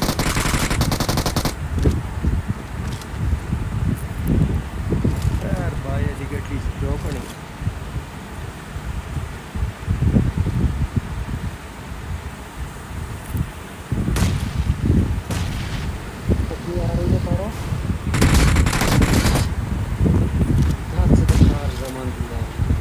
यार भाई एडिकेटली जोकनी कभी आ रही है मारो हाथ से तो कार जमान दिया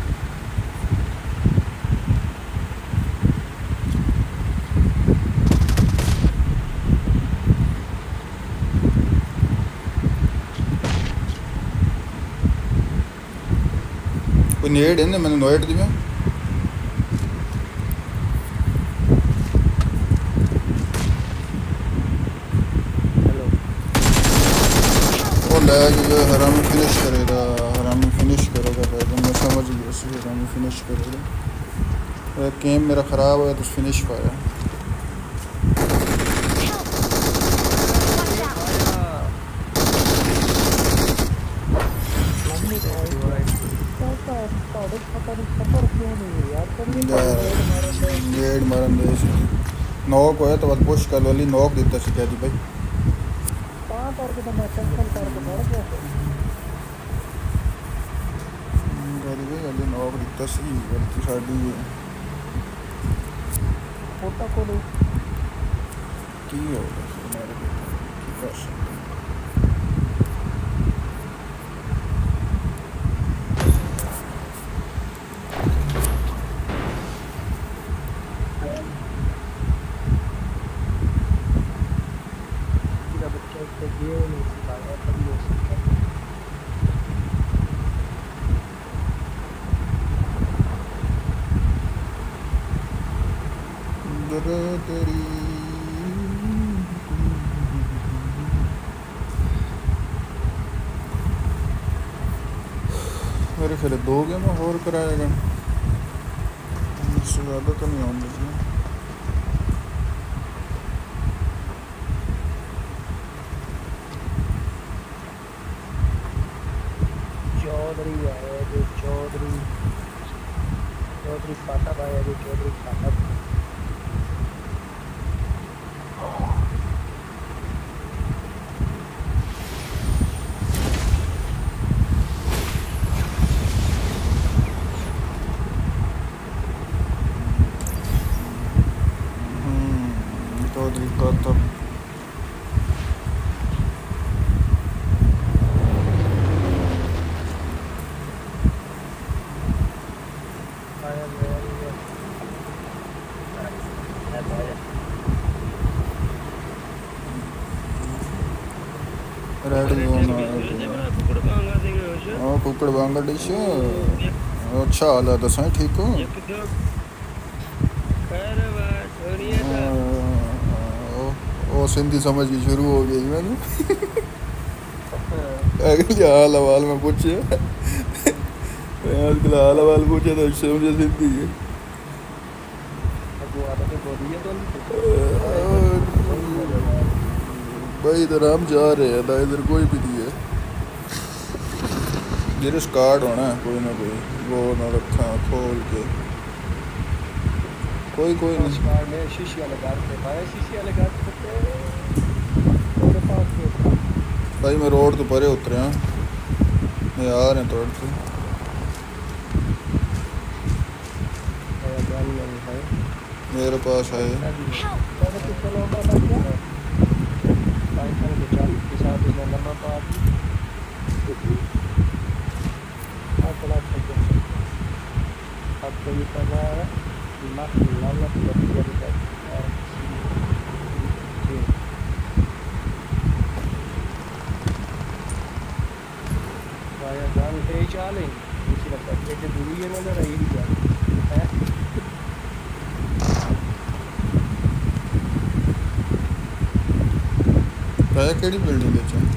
कोई नेड है ना, मैंने नोएट दी में हेलो वो ले जो हरामी फिनिश करेगा, हरामी फिनिश करेगा पहले, मैं समझ गया उसे हरामी फिनिश करेगा। गेम मेरा ख़राब हुआ तो फिनिश पाया। पता नहीं सफर क्यों नहीं है यार गेट मारन दे नॉक होया तो बस पुश कर वाली नॉक देता सी कहती भाई पाँच करके तो मैं कैंसिल करके मर गया कहती भाई वाली नॉक देता सी गलती साड़ी फोटा को नहीं की होगा हमारे की कर सकते तेरी मेरे ख्याल 2 गेम और कराएगा, इससे ज़्यादा तो नहीं आने लगी। चौधरी आया जो चौधरी पाटा भाई है जो चौधरी पाटा चौधरी का तब कुकड़ बांग्लादेश अच्छा हाल है दसा ठीक हो ओ सिंधी समझ की शुरू हो गई मैंने अगले हाल हवाल में पूछे आजकल हाल हवाल पूछे तो समझे सिंधी है भाई इधर हम जा रहे हैं ना, इधर कोई भी नहीं है, मेरे स्कार्ड होना है कोई ना कोई, वो ना रखा खोल के कोई नहीं स्कार्ड में शीशियां लगा के भाई शीशियां लगा के मेरे पास भाई मैं रोड तो परे उतरे हैं, मैं आ रहे हैं तोड़ से मेरे पास है मैंने पिछले लौटा था क्या के साथ पार्टी बड़ा अच्छा अब तो ये कर रहा है लाख लाख रुपया वाया जान पे चाले इसी लगता है कि दूरी है नजर आई ही जा है है केड़ी बिल्डिंग है चल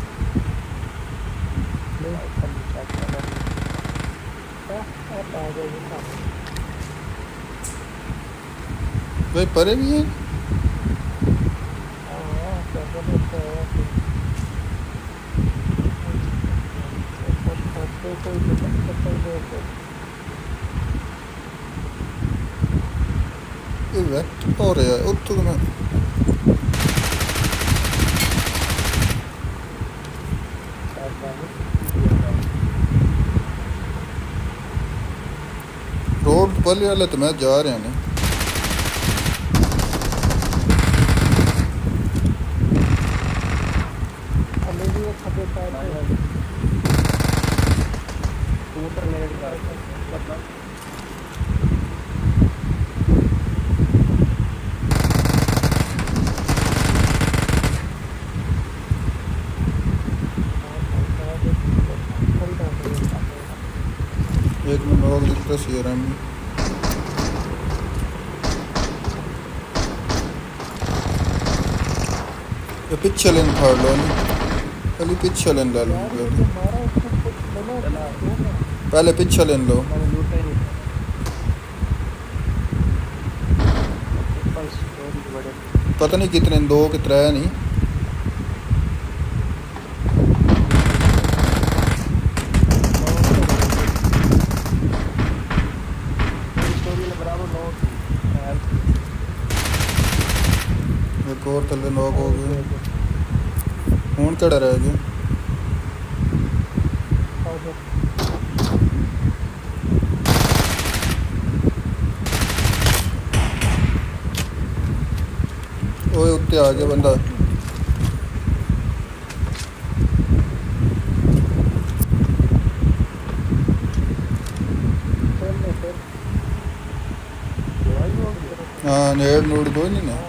भाई परे भी है ये वेक्ट हो रहा है उत्तों में रोड पल्ले वाले तो मैं जा रहे हैं एक में लोग दिखता शेर में ये पीछे लेन फाड़ लो पहले पीछे लेन ला लो पहले पीछे लेन लो पता नहीं कितने दो कितने है नहीं एक और थले नॉक हो गए हूँ कड़ा रह गए ओए उत्ते आ गया बंदा हाँ नेड़ नूड़ कोई नहीं ना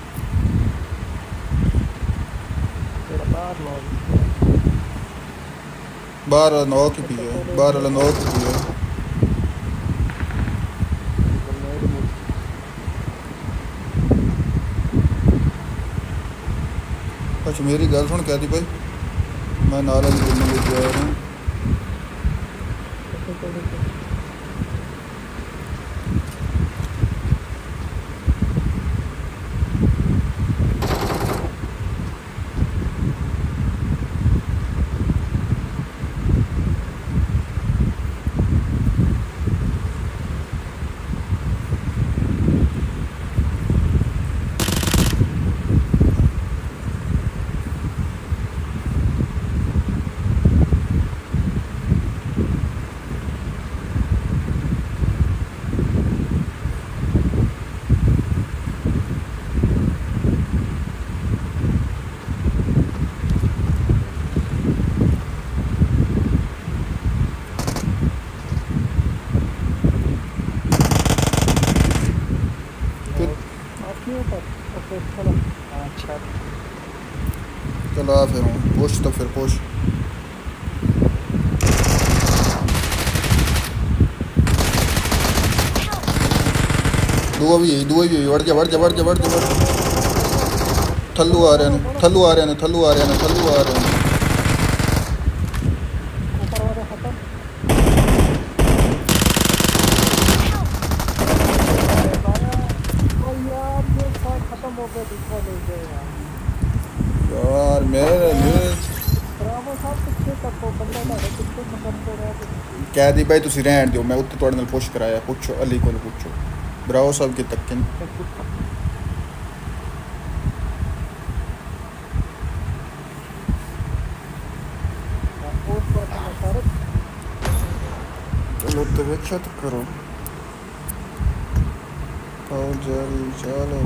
बाहर नॉक ही है बाहर वाला नॉक ही है अच्छा मेरी गल सुन कहती भाई मैं नाला की घूमने लेके आया हूँ चला फिर पुश तो फिर पुश दुआ भी है वड़ जा थल्लू आ रहे हैं थल्लू आ रहे हैं यार मेरे कह दी भाई तुम रहन दो मैं उत्ते थोड़े नाल पुश कराया पुछो अली को पुछो ब्राओ साहब की तक चलो तो वेख्या तो करो और जल्दी चलो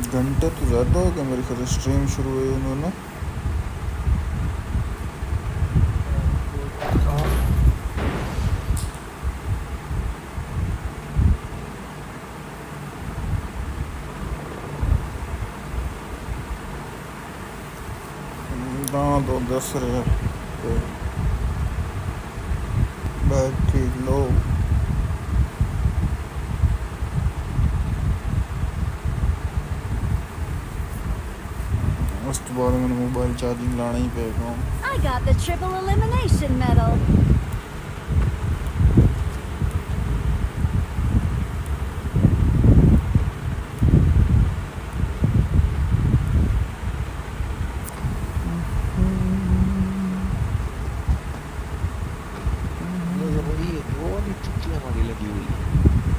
घंटे तो ज़्यादा हो गया मेरे ख्याल से स्ट्रीम शुरू हुई उन्होंने। तो 10 रहे बैटरी लो। उसके बाद मैंने मोबाइल चार्जिंग लाना ही पेगा। I got the triple elimination medal. वो वाली छुट्टी हमारी लगी हुई है।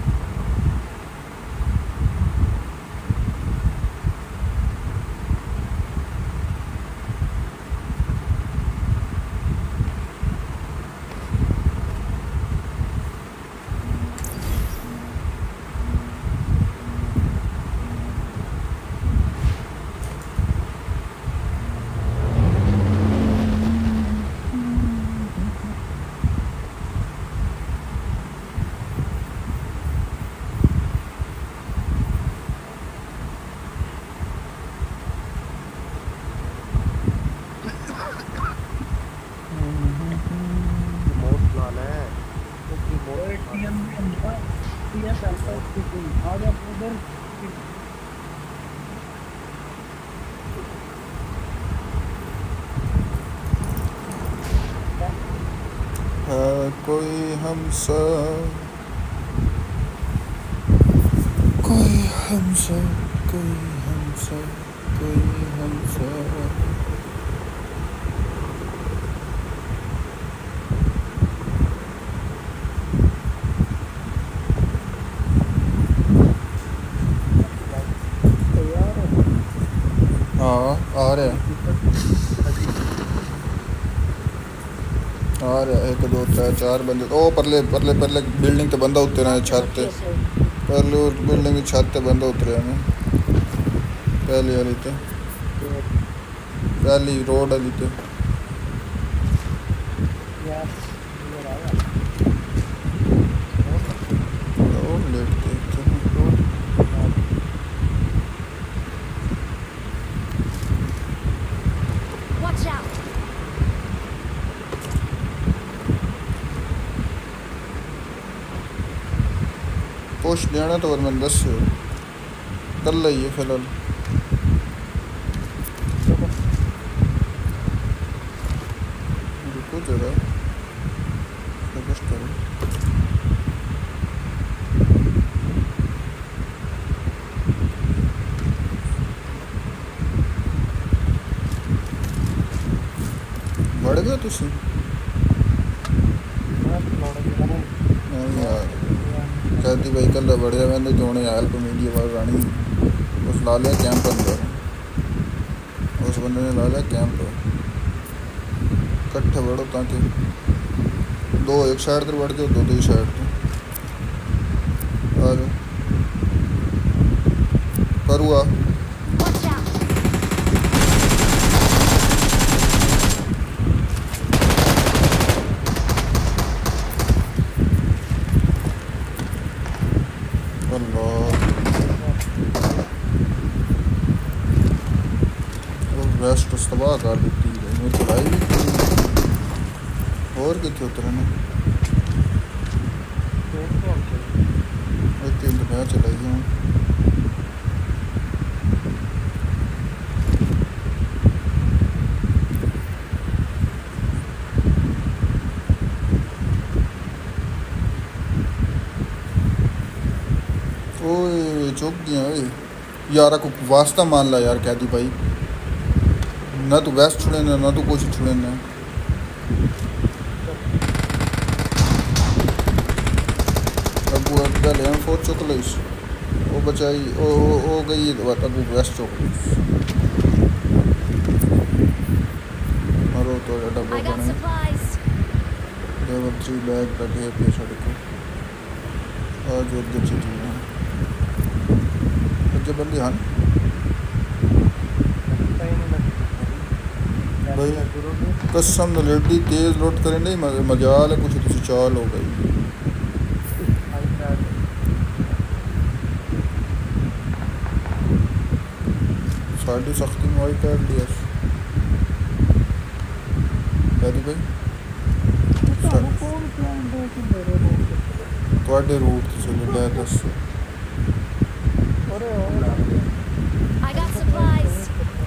कोई हमसा कोई हमसा कोई हमसा कोई हमसा। हाँ आ रहे हैं आ रहे 1 2 3 4 बंदे। ओ परले परले परले बिल्डिंग ते बंदा उतरे हैं छत ते। परले बिल्डिंग की छत ते बंदा उतरे हैं पहली वाली ते पहली रोड वाली ते। और लेट देखते हैं Watch out. पोस्ट लेना तो और मैं 10 कर ली फिलहाल। रुको जरा फोकस करो। बढ़ गया तुसी नहीं यार कहती भाई कल बढ़िया मैंने जोने हेल्प मीडिया वाल रानी उस ला लिया कैंप अंदर। उस बंदे ने ला लिया कैंप कट्ठे बढ़ो ताकि 2 एक साइड पर बढ़ के 2 दूसरी साइड पर आ जाओ पर हुआ। Watch out. वेस्ट तबाह कर दी मैं चलाई भी और कितने उतरने इतनी तो मैं चलाई हूँ। ओए चुक गया यार को वास्ता मान ला यार कैदी भाई ना तो वेस्ट छुड़े ना तो कुछ छुड़े ना। अब वो पहले हम 4 चुक लीस वो बचाई ओ गई बात अब वेस्ट चुक लीस मारो तो डब्बा I got बने supplies. लेवल 3 बैग लगे पे सड़क आज उधर चीज़ है जब बंदी हन कसम ਨਾਲ ਐਡੀ ਤੇਜ਼ ਲੁੱਟ ਕਰਨ ਨਹੀਂ ਮਜਾਲ ਹੈ ਕੁਛ ਤੁਸੀਂ ਚਾਲ ਹੋ ਗਈ ਸਾਡੀ ਸਖਤੀ ਨੂੰ ਆਈ ਕਰ ਲਿਆ ਕਹਦੀ ਭਾਈ ਤੁਹਾਨੂੰ ਕੌਣ ਕਹਿੰਦਾ ਕਿ ਮੇਰੇ ਰੂਟ ਤੁਹਾਡੇ ਰੂਟ ਤੇ ਚਲੇ ਲੈ ਦੱਸੋ ਅਰੇ I got supplies.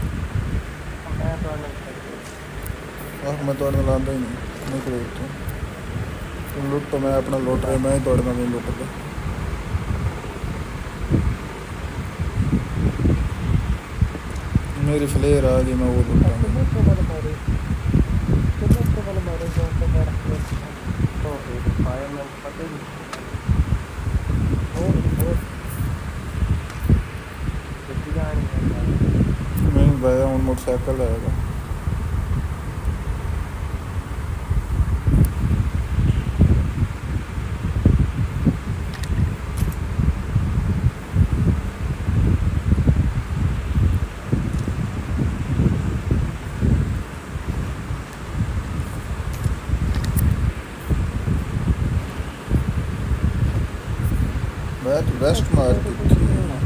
ਆਹ ਮੈਂ ਤੁਹਾਡੇ ਨਾਲ ਆਉਂਦਾ ਹੀ ਨਹੀਂ ਨਿਕਲੇ ਉੱਥੋਂ ਲੁੱਟ ਤਾਂ ਮੈਂ ਆਪਣਾ ਲੁੱਟ ਰਿਹਾ ਮੈਂ ਹੀ ਤੁਹਾਡੇ ਨਾਲ ਨਹੀਂ ਲੁੱਟਦਾ मेरी फ्लेयर आ गई मैं वो लुटाऊंगा ਕਿੰਨੇ ਸਵਾਲ ਮਾਰੇ ਜੋ ਤਾਂ ਮੈਂ तो फायरमैन पता नहीं ਹੋਰ कितनी गाड़ी है मैं भाया हूँ मोटरसाइकिल आएगा मैं तो वेस्ट मार दी थी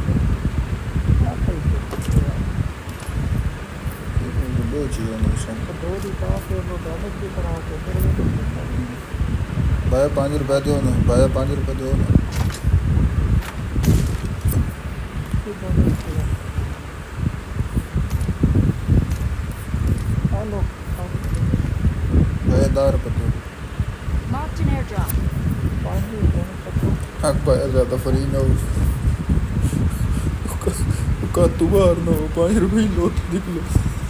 दो चीज़ें नहीं सुन ਦੋ ਦੀ ਕਾਫੀ ਨੂੰ ਡੈਮੇਜ ਵੀ ਕਰਾ ਕੇ ਫਿਰ ਵੀ भाया 5 रुपए दो ना भाया 5 रुपए दो ना हेलो भाया 10 रुपए दो Marked an airdrop. पानी पत्तो हक भाया ज़्यादा फ्री ना का तू बाहर ना हो 5 रुपए ही लौट निकलो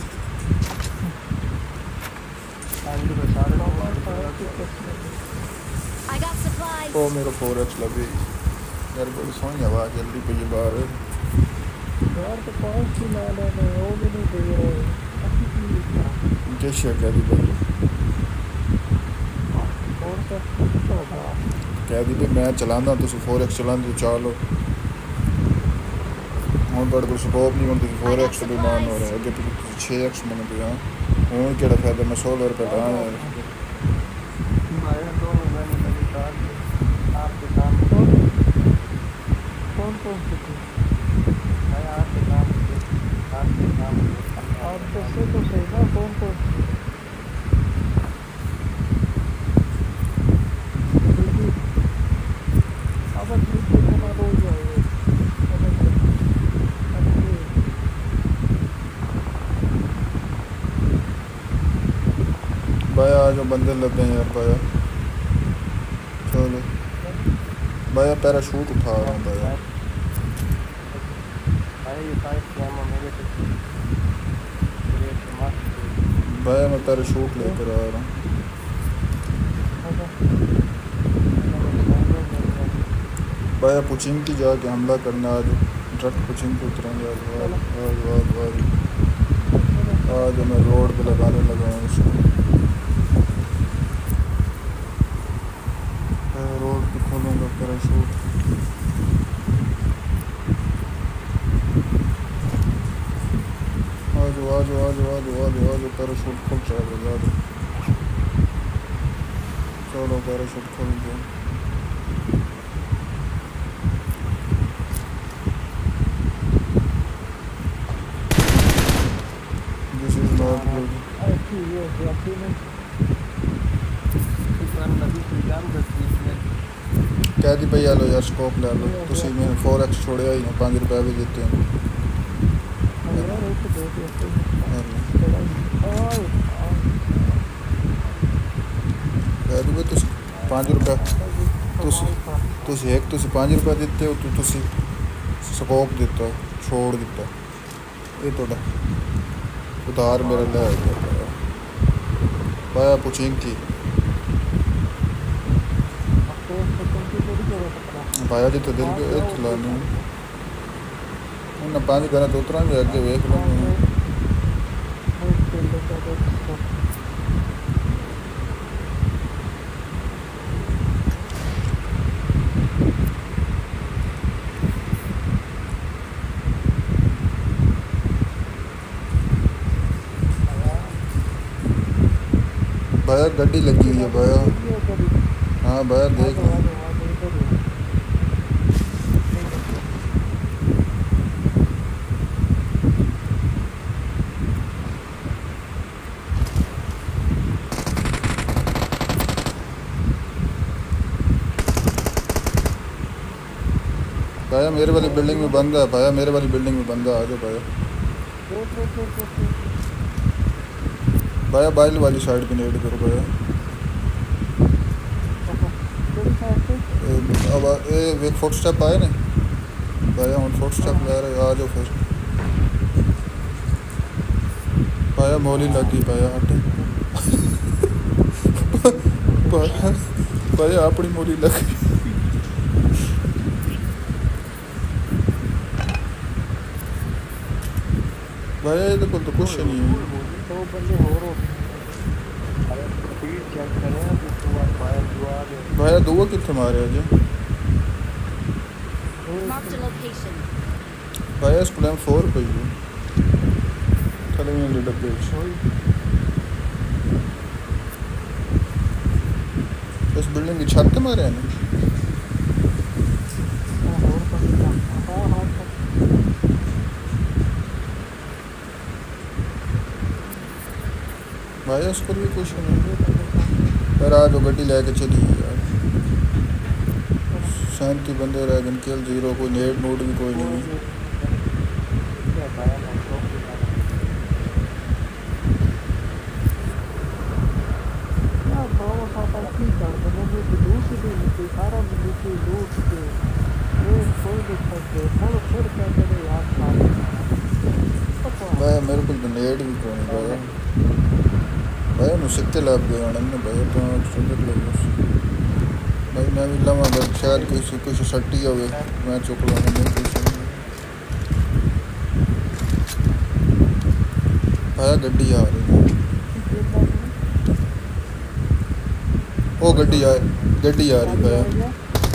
I got supplies. ओ मेरा 4x लगे यार बड़ी सोहनी आवाज़ जल्दी पे ये बाहर यार तो पाँच की ला लेने वो भी नहीं दे रहे अच्छी चीज़ जैसे कह दी भाई और सब होगा कह दी भाई मैं चलाना तुम 4x चलाते चालो हूँ बड़े को स्कोप नहीं होती 4x भी मान हो रहा है अगे 6x मैंने दिया हूँ कि फायदा मैं 16 रुपये का आपके काम कौन कौन सी थी आपके काम आप दसे तो सही ना कौन कौन सी अब ठीक है ना रो जाओगे भाया आज बंदे लगे हैं यार भाया चलो भाया पैराशूट उठा रहा हूँ भाया भाया मैं पैराशूट लेकर आ रहा हूँ भाया पुचिंग की जाके हमला करना आज ट्रक पुचिंग पे उतरेंगे आज मैं रोड पे लगाने लगा हूँ उसको रोड पे खोलूँगा पैराशूट आज पैराशूट खुल जाएगा चलो पैराशूट खोल दो दिस इज नॉट गुड अच्छी ये अच्छी नहीं कह दी भाई लो यार स्कोप ले लो तुसी मैं 4x छोड़िया ही 5 रुपए भी देते हैं यार एक दो ऐसे कह दी भाई तुसी 5 रुपए तुसी एक तुसी 5 रुपए देते हो तो तुसी स्कोप देता छोड़ देता ये थोड़ा उधार मेरा ले गया पाया पुचिंग की भाया जी तो दिल के चलाने उन्हें पानी करना तो उतरा भी आगे वेख लो भैया गड्डी लगी हुई है भैया। हाँ भैया देख लो। भैया मेरे वाली बिल्डिंग में बंदा है भैया, मेरे वाली बिल्डिंग में बंदा आ जाओ भैया। भैया बाइल वाली साइड पे नेट करो भैया। अब एक फुट स्टेप आए ना भैया, हम फुट स्टेप ले रहे, आ जाओ फिर भैया। मोली लगी भैया हटे भैया अपनी मोली लगी। भैया ये तो कुछ नहीं है। दो बंदे हो स्पीड चेक करें तो बाहर दुआ दे। भैया दुआ कितने मारे अजय Marked a location. भैया इस प्लेन 4 पे ही चले मेरे डब्बे इस बिल्डिंग की छत पे मारे हैं ना। भाई उस पर भी कुछ नहीं। पर आज वो गड्डी लेके चली यार। 37 बंदे रह गए, किल 0, कोई नेट नोट भी कोई नहीं। भाई मेरे को तो नेट भी कोई नहीं भाई। भाई मैं सिक्के लाभ गया ना भाई, तो सुंदर लगे भाई। मैं भी लवा अगर शायद किसी कुछ सट्टी हो मैं चुक लूँगा नहीं कुछ भाई। गड्डी आ रही है, ओ गड्डी आ रही भाई।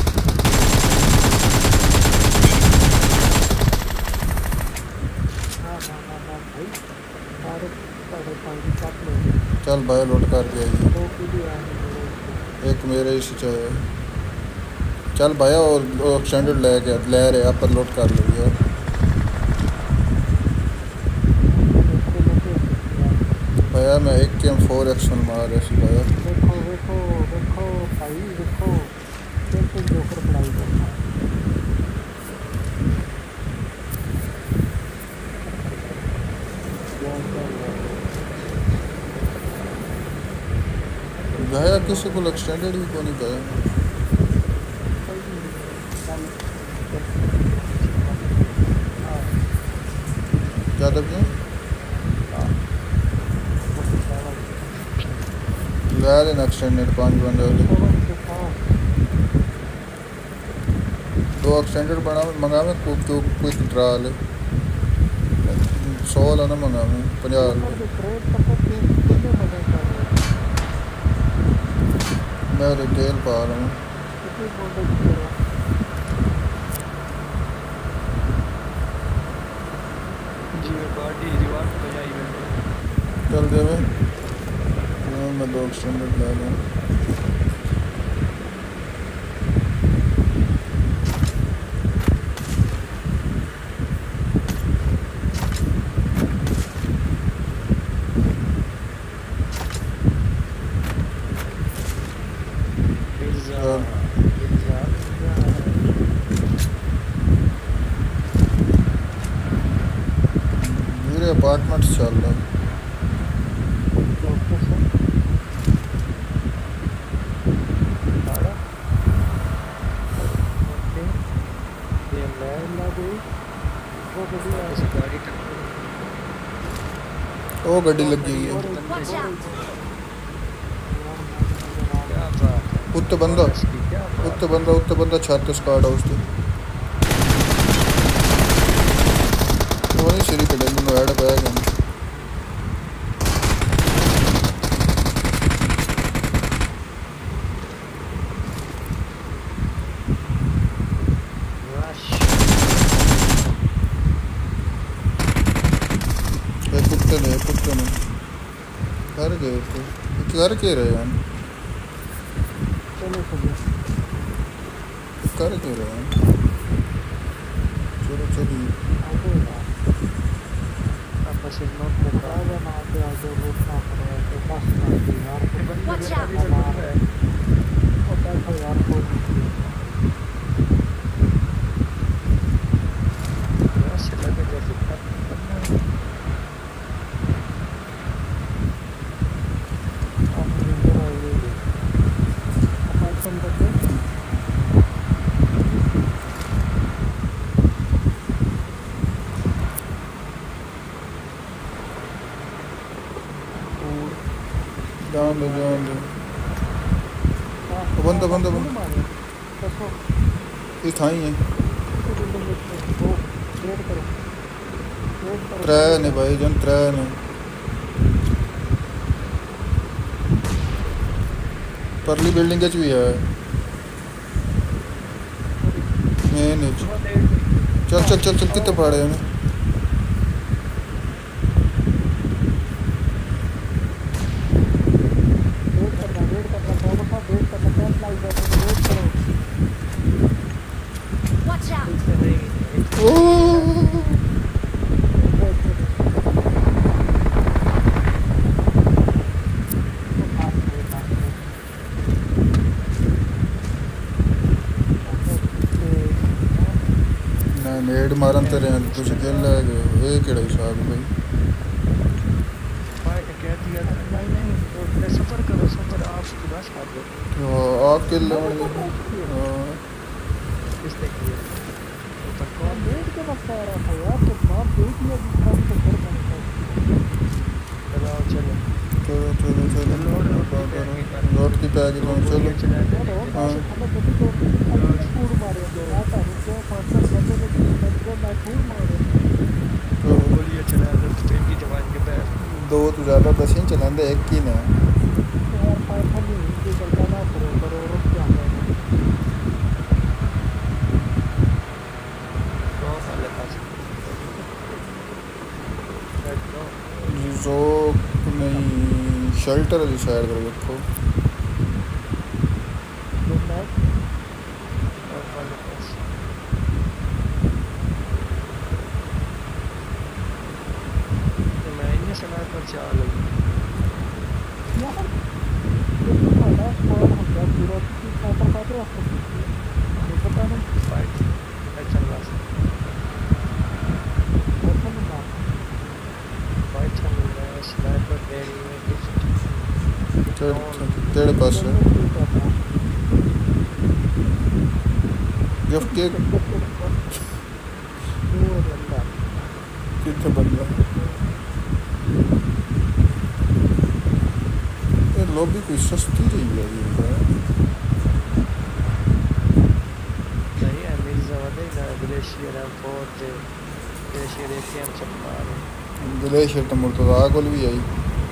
चल भाई लोड कर दिया एक मेरे इसी चाहिए। चल भाई और एक्सटेंडेड ले रहे आप पर लोड कर लो यार। भैया मैं एक के 4x मार रहा सी भैया। देखो भाई देखो कैसे जोकर पढ़ाई करना। भैया किसी को एक्सटेंडेड भी को नहीं भैया। ज़्यादा क्यों ले लेना एक्सटेंडेड 5 बंदे वाले 2 एक्सटेंडेड बना मंगा में क्विक ड्रा ले 100 वाला ना मंगा में 50 मैं रिटेल पा रहा हूँ। चल दे मैं 2 एक्सटेंडेड ले लूँ। मेरे अपार्टमेंट चल रहा ओ गड्डी लगी हुई है Watch out. उत्ते बंदा छत स्कार्ड हाउस ते वो नहीं सिरी पे डंडी में ऐड पाया गया। कुत्ते ने घर गए थे घर के रहे हैं चलो चलो कर के रहे हैं चलो चलिए आगे यार अब बस एक नोट में आ जाना आगे रुकना पड़ेगा तो बस यार Watch out! और बैठो यार कोई नहीं ऐसे लगे जैसे आप इधर आइए अपार्ट फ्रॉम द जान दो बंदा बंदा बंदा ये था ही है त्रै ने भाई जान त्रै ने परली बिल्डिंग च भी है मेन चल चल चल चल कितने पड़े हैं Watch out! नेड मारन ते रहे कुछ खेल है ये केड़ा हिसाब है भाई कह दिया था नहीं सफर करो सफर आप खुदा साथ दो तो आप किल लेंगे इसने किया पर कौन डेट के वक्त आ रहा था यार तो बाप देख लिया जितना भी तो कर सकता चलो चलो चलो चलो चलो रोड की पैक तो चलो हाँ हमें कभी तो फूड मारे जो आता है तो 500 बंदे ने मैं फूड मारे तो बोलिए चला दो ट्रेन की जवान के पैर दो तो ज़्यादा बस ही चलाते एक ही ने यार 500 नहीं जो चलता ना करो रुक जाएगा तो साले पास जो नहीं शेल्टर वाली साइड पर देखो तेरे पास है गिफ्ट केक कितने बंदा ये लॉबी कोई सस्ती रही है नहीं है मेरी ज़माने ना ग्लेशियर है फोर्ट ग्लेशियर एटीएम चपा रहे ग्लेशियर तो मुर्तज़ा कोल भी आई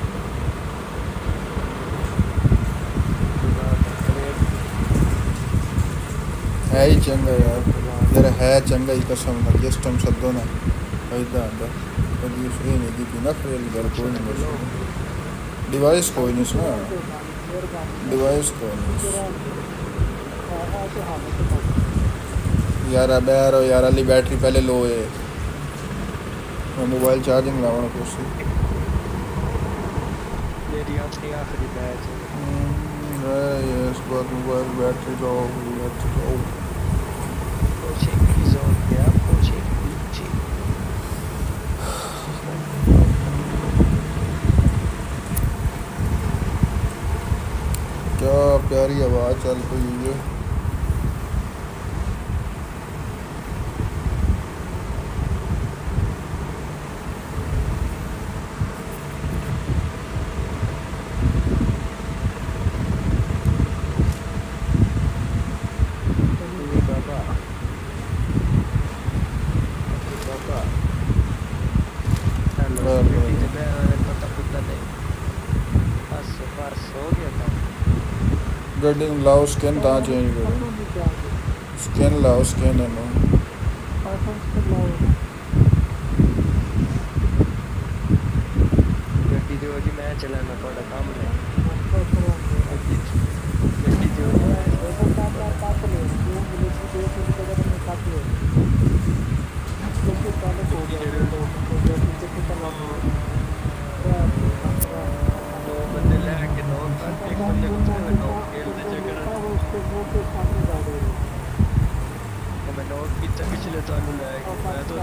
है ही चंगा यार जरा है चंगा ही कसम ना जिस टाइम सदो ना फायदा आता कभी उसने नहीं की ना फिर घर कोई नहीं मिल डिवाइस कोई नहीं सुना डिवाइस कोई नहीं यार अब यार यार वाली बैटरी पहले लो है मैं मोबाइल चार्जिंग लावा कुछ मेरी आखिरी बैच है ये इस बार मोबाइल बैटरी लो कोचिंग की जोन क्या कोचिंग क्या प्यारी आवाज़ चल रही है गड्डी लाओ स्कैन ता चेंज करो स्कैन लाओ स्कैन है नो गड्डी दे जी मैं चलाना थोड़ा काम है उसको करो गड्डी जो देखो काम ना काट ले जो मिलिट्री बेस की जगह में काट ले क्योंकि पहले हो गया ये लोग तो जैसे कि चला दो बंदे लेके दो एक बंदे को उसने लगाओ खेलते झगड़ा उसके मुंह के सामने जा रहे हैं तो मैं नोट पीछे पिछले चालू लाया मैं तो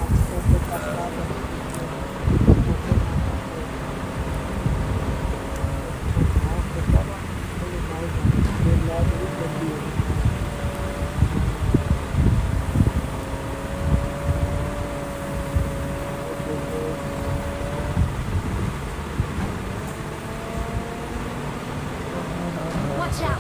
Watch out!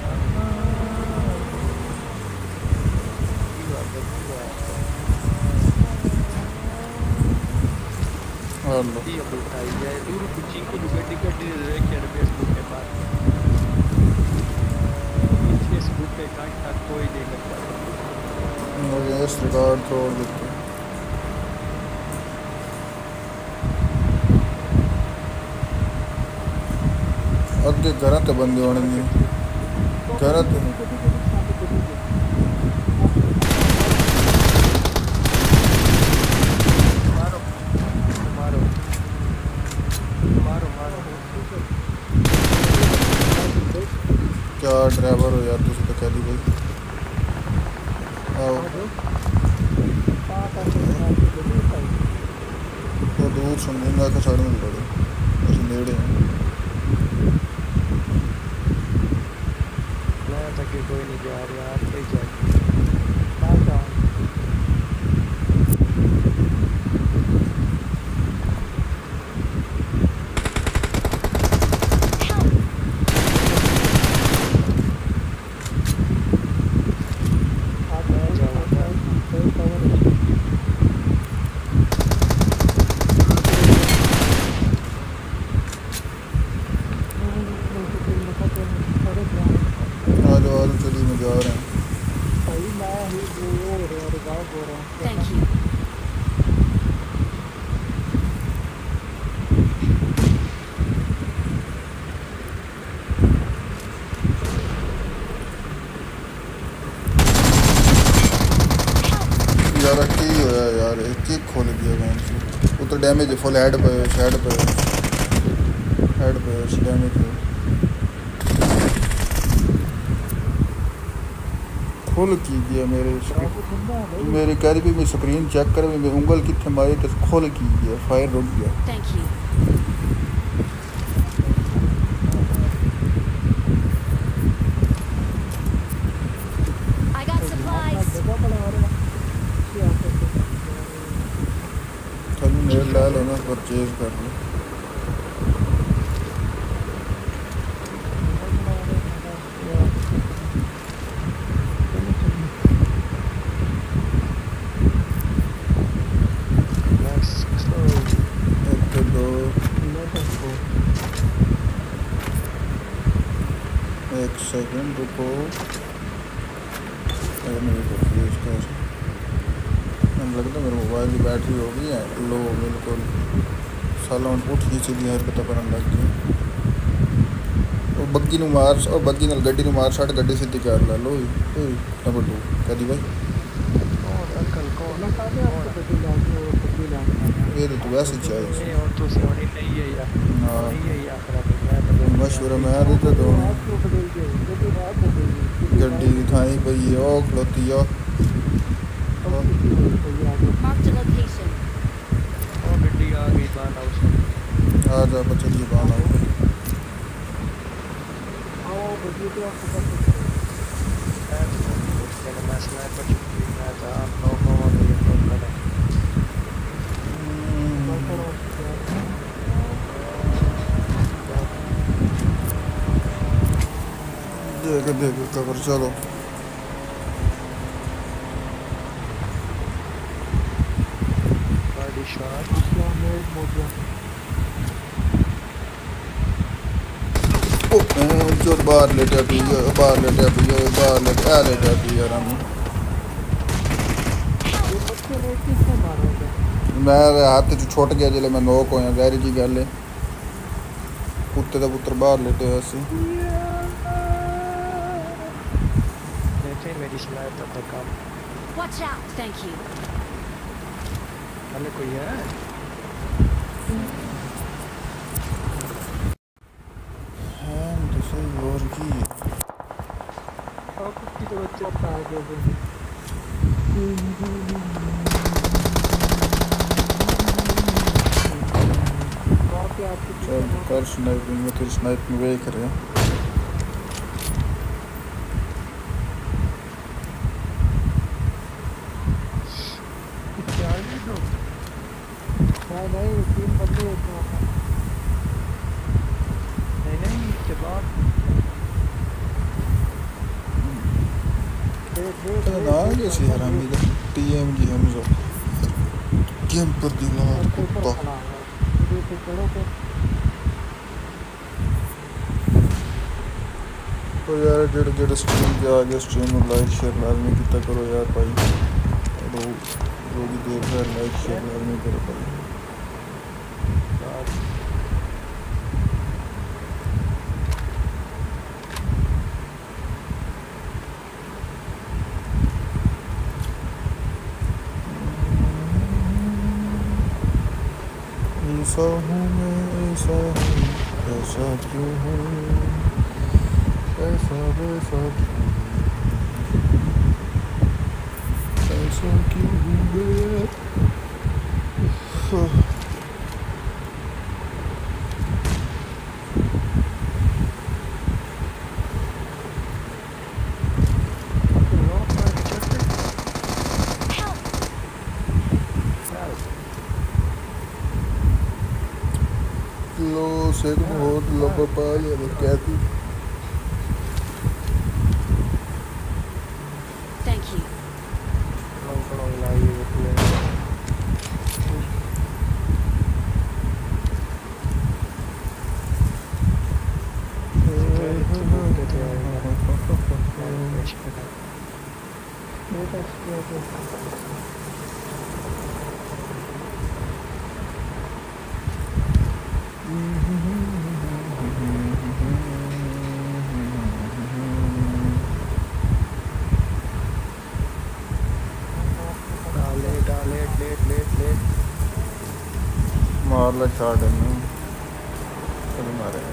Allora, io buttare duro cucino di gatti che Facebook e basta Facebook e canta poi dei non riesco a ricordo. अगे घर ते बंदे होने नहीं घर ते मारो मारो मारो मारो क्या ड्राइवर हो यार तुझे तो कह दी भाई आओ तो दूर सुनने का साड़ी में लड़े ऐसे नेड़े हैं कि कोई नहीं जा रहा आप पे जा Thank you. यार की होया यार एक ही खोल दिया मैं वो तो डैमेज है फुल हेड पे डैमेज है खोल की गया मेरे कह रही मैं स्क्रीन चेक कर मैं उंगल कितने मारी तो खोल की गया फायर रुक गया Thank you. I got supplies. चल मेरे ले लो ना परचेज कर लो एक सेकंड रुको लगता है मेरे मोबाइल की बैटरी हो गई है लो बिल्कुल साला उठ खींच लिया पता करन लग गई वो बग्गी नु मार और बग्गी नाल गड्डी नु मार छट गड्डी सीधी कर ला लो नंबर 2 कदी भाई ये तो वैसे चाहिए और तो सोनी नहीं है यार हां नहीं है यार मशवरा मैं देता तो गड्डी थाई पई ओ खलोती ओ Marked a location. और गड्डी आ गई बाहर हाउस आ जा बच्चे की बात आओ मैं स्नाइपर मैं था नौका वाले ये तो कर देख कवर चलो बड़ी शॉट जो बाहर लेटा पी यार मैं हाथ च छुट गया जिसले मैं नोक होया जहरी जी गल है कुत्ते का पुत्र बाहर लेटे हुए सी। देखे मेरी स्नाइपर का काम। Watch out. Thank you. अरे कोई है? हैं दूसरी और की और कुत्ती तो बच्चे अपना आ गए थे। वहाँ पे आपकी चल कर स्नाइपिंग में तेरी स्नाइपिंग वे करे। क्या है तो? नहीं 3 बंदे एक वहाँ पे। नहीं के बाद देख ना जैसी हरामी का टीएमजी हमजा गेम पर दिला कुत्ता। तो यार जेड़े जेड़े स्ट्रीम पे आ गए स्ट्रीम में लाइक शेयर लाजमी किया करो यार भाई। लोग देख रहे लाइक शेयर लाजमी करो भाई। ऐसा हूँ मैं ऐसा हूँ ऐसा क्यों हूँ ऐसा वैसा ऐसा क्यों हूँ मैं। लो से बहुत लंबा पा लिया कहती। Thank you. मार ला शॉट है चलो मारे।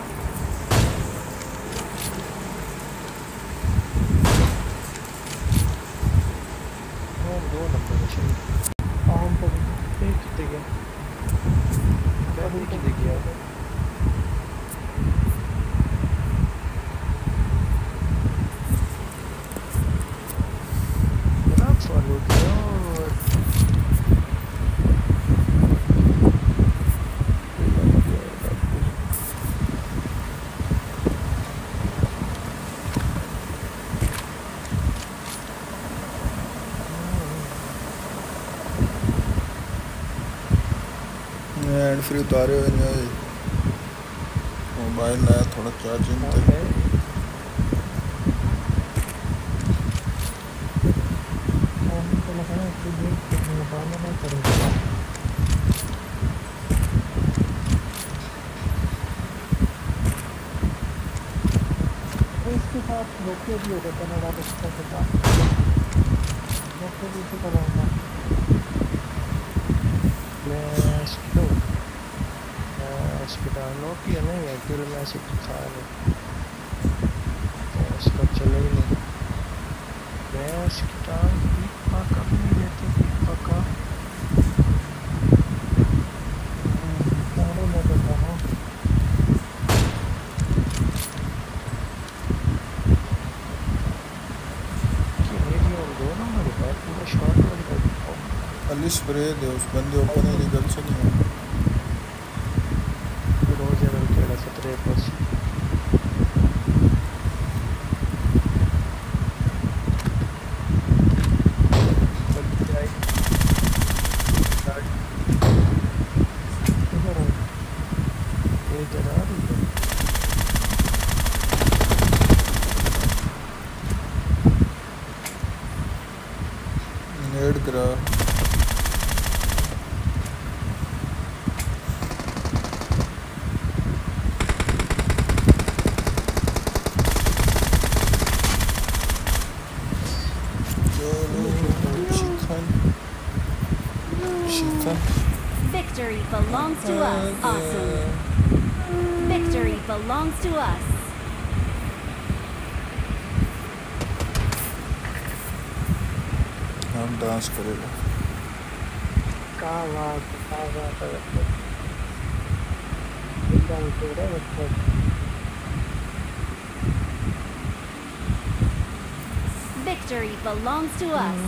हैंड फ्री उतारे हुए हैं मोबाइल लाया थोड़ा चार्जिंग थे। इसके साथ नोकिया भी होगा कनाडा के साथ नोकिया भी इसी तरह होगा। नोकिया नहीं है फिर मैं से था इसका चले ही नहीं। गैस की टांग पीपा कब नहीं देते पीपा का मैं देता हूँ। अली स्प्रे दे उस बंदे ओपन ही गल से नहीं है। रोज अगर केड़ा 17% नेड करा belongs to us. Awesome. Victory belongs to us. हम डांस करेगा क्या बात है जिंदा में तो रहे मतलब Victory belongs to us.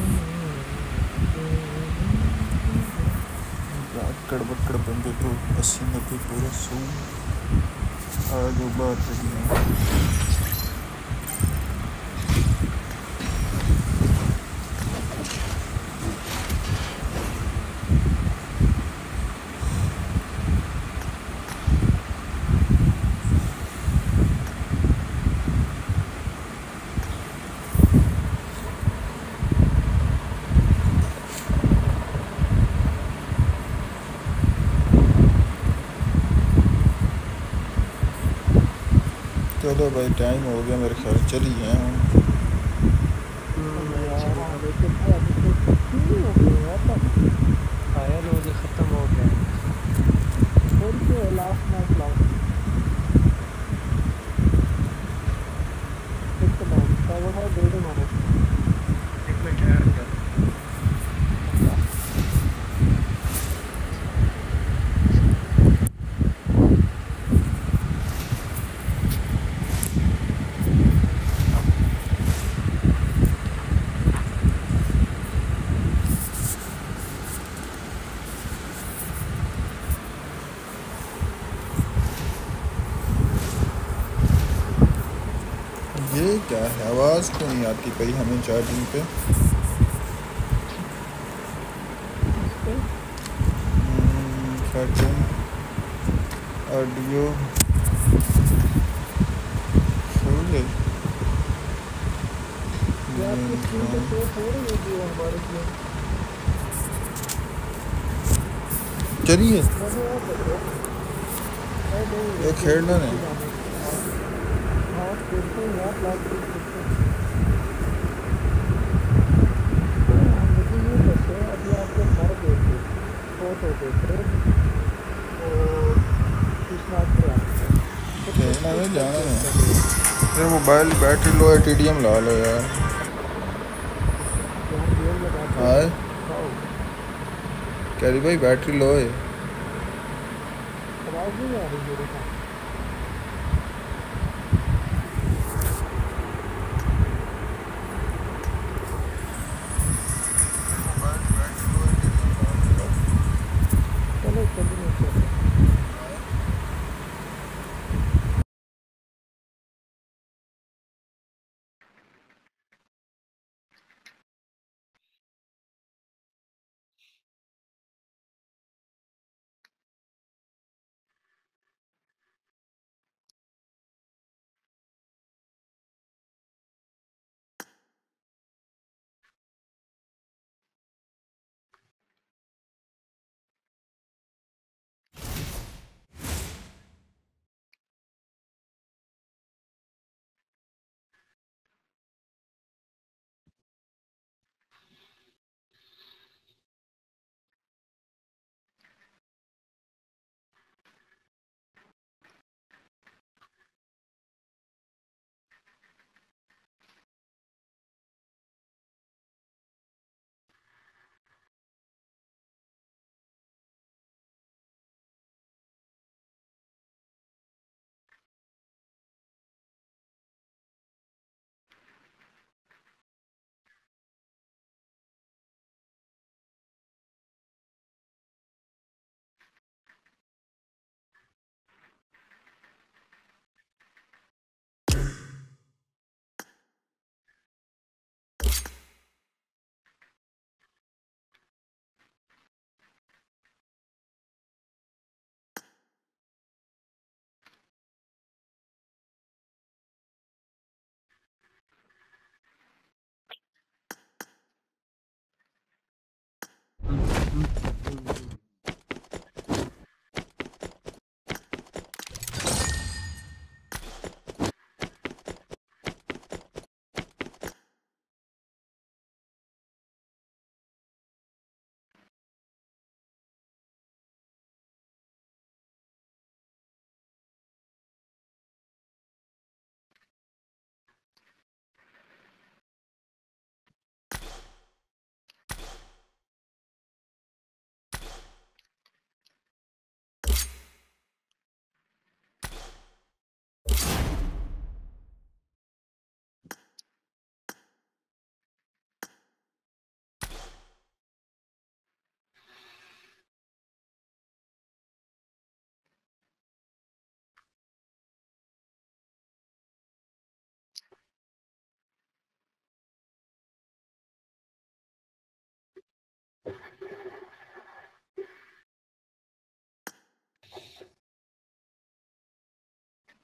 आकड़ बकड़ बंदे तो 80-90 पूरा सू आज बात है चलो भाई टाइम हो गया मेरे ख्याल चली है आया लोग खत्म हो गया लास्ट मैच लास्ट एक मैच था वो है डेढ़ मारो एक मिनट ठहर कर ये क्या है आवाज़ क्यों नहीं आती भाई हमें चार्जिंग पे सेटिंग ऑडियो फुल है चलिए ये खेलना नहीं खेलना नहीं जाना है ये मोबाइल बैटरी लो है TDM ला लो यार हाँ कह रही भाई बैटरी लो है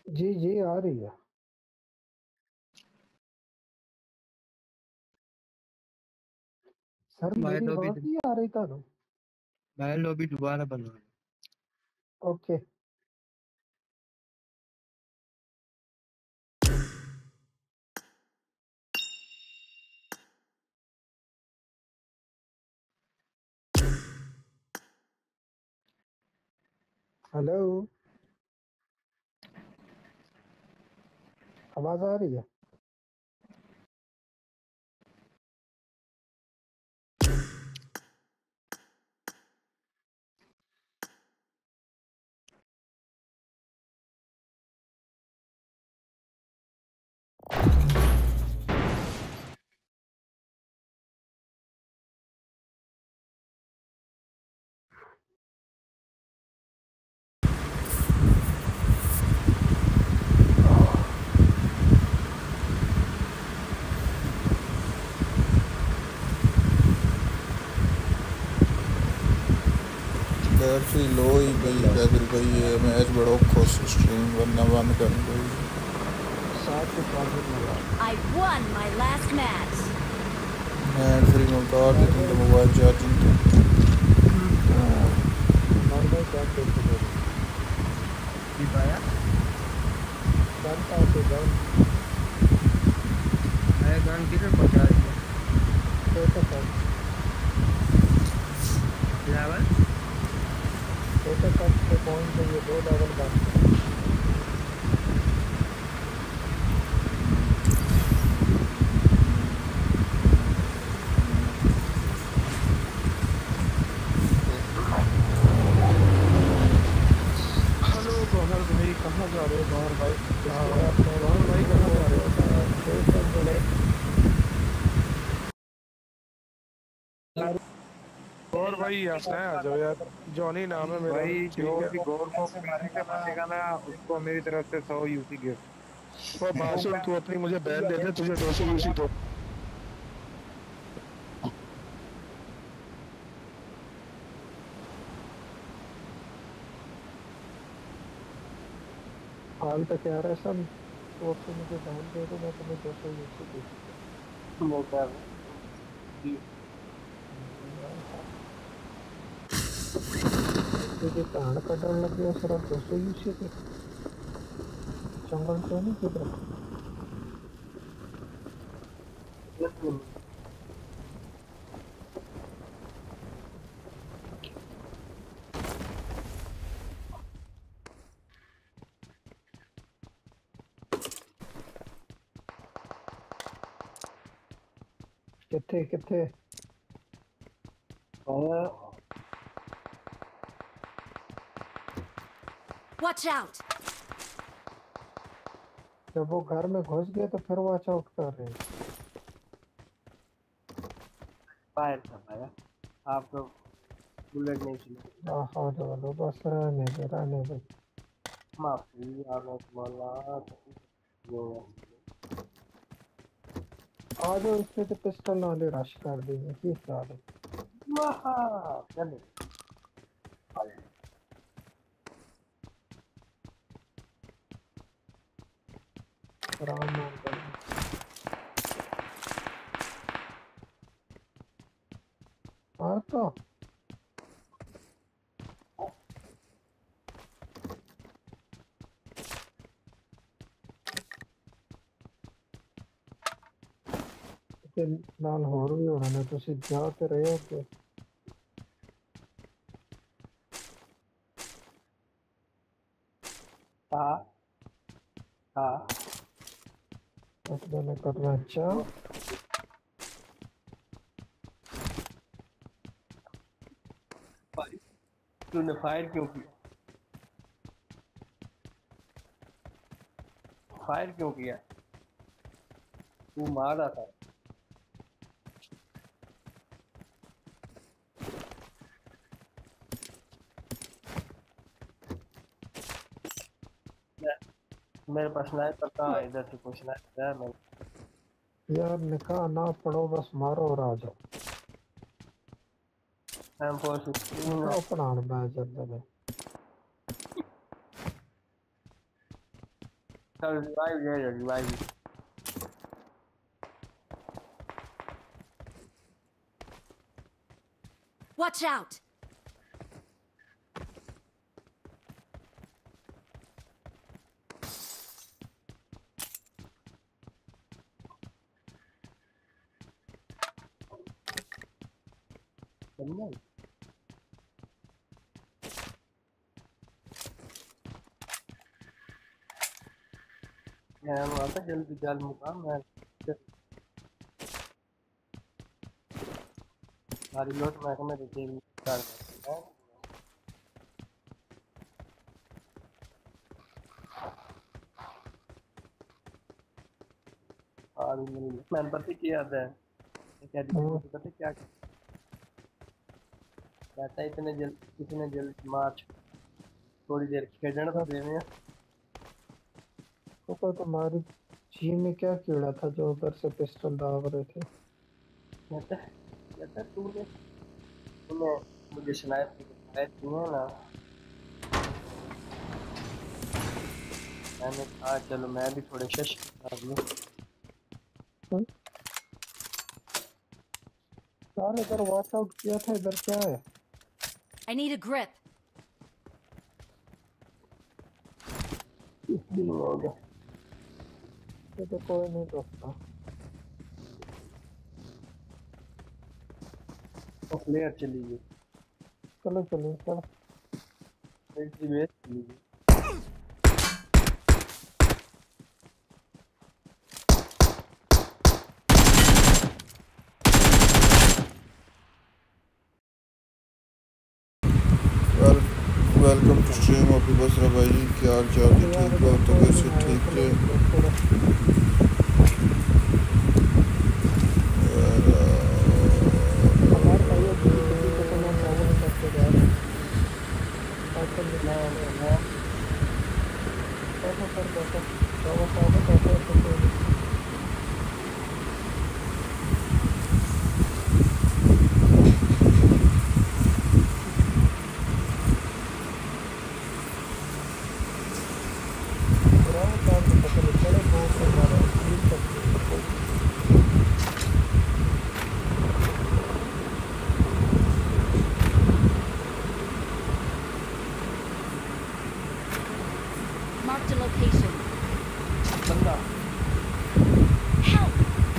जी जी आ रही है सर भाई मेरी लॉबी आवाज नहीं आ रही था भाई लॉबी दोबारा बना। ओके हेलो आवाज आ रही है बैटरी लो ही गई कैदर गई है मैच बड़ो खुश स्ट्रीम वरना बंद कर गई 7 के चार्जर लगा I won my last match. Hand free में उतार देते तो मोबाइल चार्जिंग तो और भाई क्या देखते हो भी पाया गन का पे गन मैं गन किधर पहुंचा रही है छोटा सा लेवल छोटे कप पे पहुंच गई 2 लेवल का हेलो गौहर भाई कहाँ जा रहे हो गौहर भाई गौहर भाई कहाँ जा रहे हो और भाई ऐसा है आ जाओ यार जॉनी नाम है मेरा भाई ठीक जो है भी गौर को मारेगा मारेगा ना उसको मेरी तरफ से 100 यूसी गिफ्ट। वो मासूम तू अपनी मुझे बैन दे दे तुझे 200 यूसी दो हाल तक यार ऐसा तो अब तो मुझे बैन दे दो मैं तुम्हें 200 यूसी दे वो कर तुझे कहां कटन लगे सिर्फ 200 यूसी के जंगल से नहीं किधर किथे किथे Watch out! जब वो घर में घुस गए तो फिर वॉच आउट कर रहे हैं फायर कर पाया आप तो बुलेट नहीं चले हाँ चलो बस रहने दे माफी आना तुम्हारा वो आ जाओ इससे तो पिस्टल वाले रश कर देंगे की ख्याल है वाह चले आराम मान कर हाँ तो ਤੇ ਨਾਲ ਹੋਰ ਵੀ ਹੋਣਾ ਨੇ ਤੁਸੀਂ ਜਾ ਤੇ ਰਹੇ ਹੋ ਕਿ हाँ हाँ अपने में करना अच्छा तूने फायर क्यों किया फायर क्यों किया तू मार रहा था मेरे पास स्नाइपर कहाँ है इधर से कुछ स्नाइपर है मेरे यार निकाह ना पढ़ो बस मारो और आ जाओ M416 निकाह पढ़ाने मैं जल्द में चल रिवाइव ले रिवाइव Watch out! चलना मैं आता जल्दी जल मुकाम मैं सारी लोट मैं देखी कर और मैंने पता क्या आता है क्या पता क्या कहता है इतने जल्द मार्च थोड़ी देर खेलना तो देने तो तुम्हारी जी में क्या कीड़ा था जो उधर से पिस्टल दाग रहे थे? कहता तूने मुझे स्नाइप की है ना मैंने कहा चलो मैं भी थोड़े शश कर लूं यार इधर वॉच आउट किया था, इधर क्या है? I need a grip. इसलिए हो गया ये तो कोई नहीं रोकता। तो प्लेयर चली गई चलो चलो चलो मिलिट्री बेस चली गई welcome to stream of Basra भाई, क्या हाल चाल जी? ठीक हो? तबीयत से ठीक है? Marked a location. बंदा Help!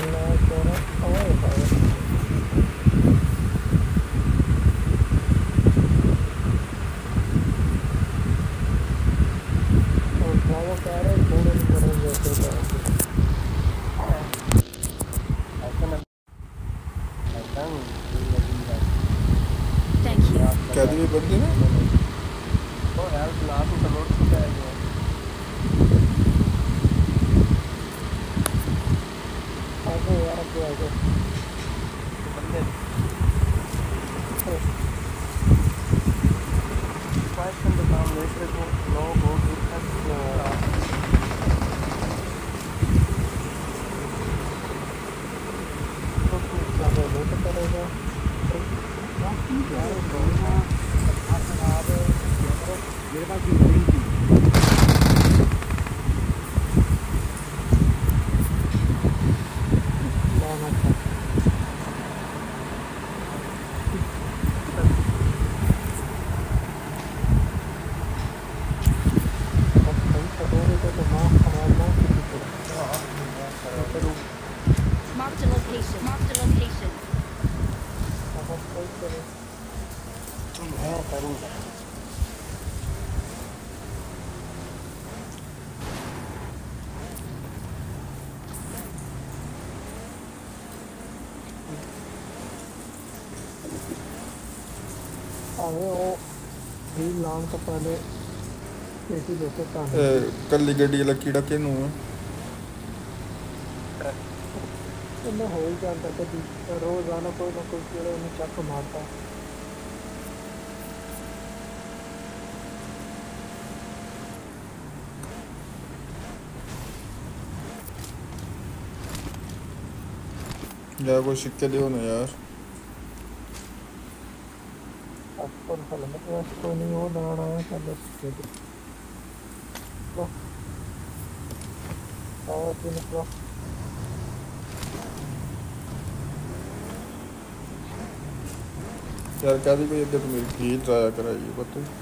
Thank you. कैदी भी बंदे ना और हेल्प ला तो सलोट से जाएगा आगे यार आगे बंदे फाइट करने काम लेकर को नो बहुत मेरे पास नहीं थी। Marked a location. Marked a location. मैं करूँगा अरे वो भी लांग तो पहले ऐसी जैसे कल्ली गड्डी वाला कीड़ा किनू है? मैं हो ही जानता था कि रोजाना कोई ना कोई कीड़ा उन्हें चक मारता। या कोई सिक्के दो ना यार। अपन फल में वैसे कोई नहीं हो दाना है पहले सिक्के दे। ऐसे निकला यार क्या कोई अगर तो मेरी खीर जाया कराइए पता है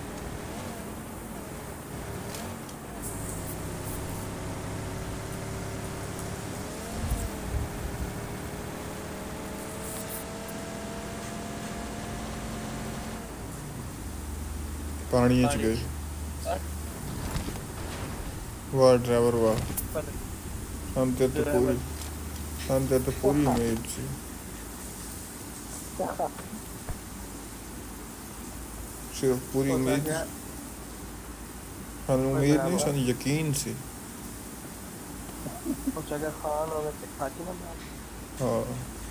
पानी च गए वाह ड्राइवर वाह हम तेरे तो पूरी उम्मीद सी सिर्फ पूरी उम्मीद हाँ उम्मीद नहीं सन यकीन सी कुछ अगर खान होगा तो खाती ना हाँ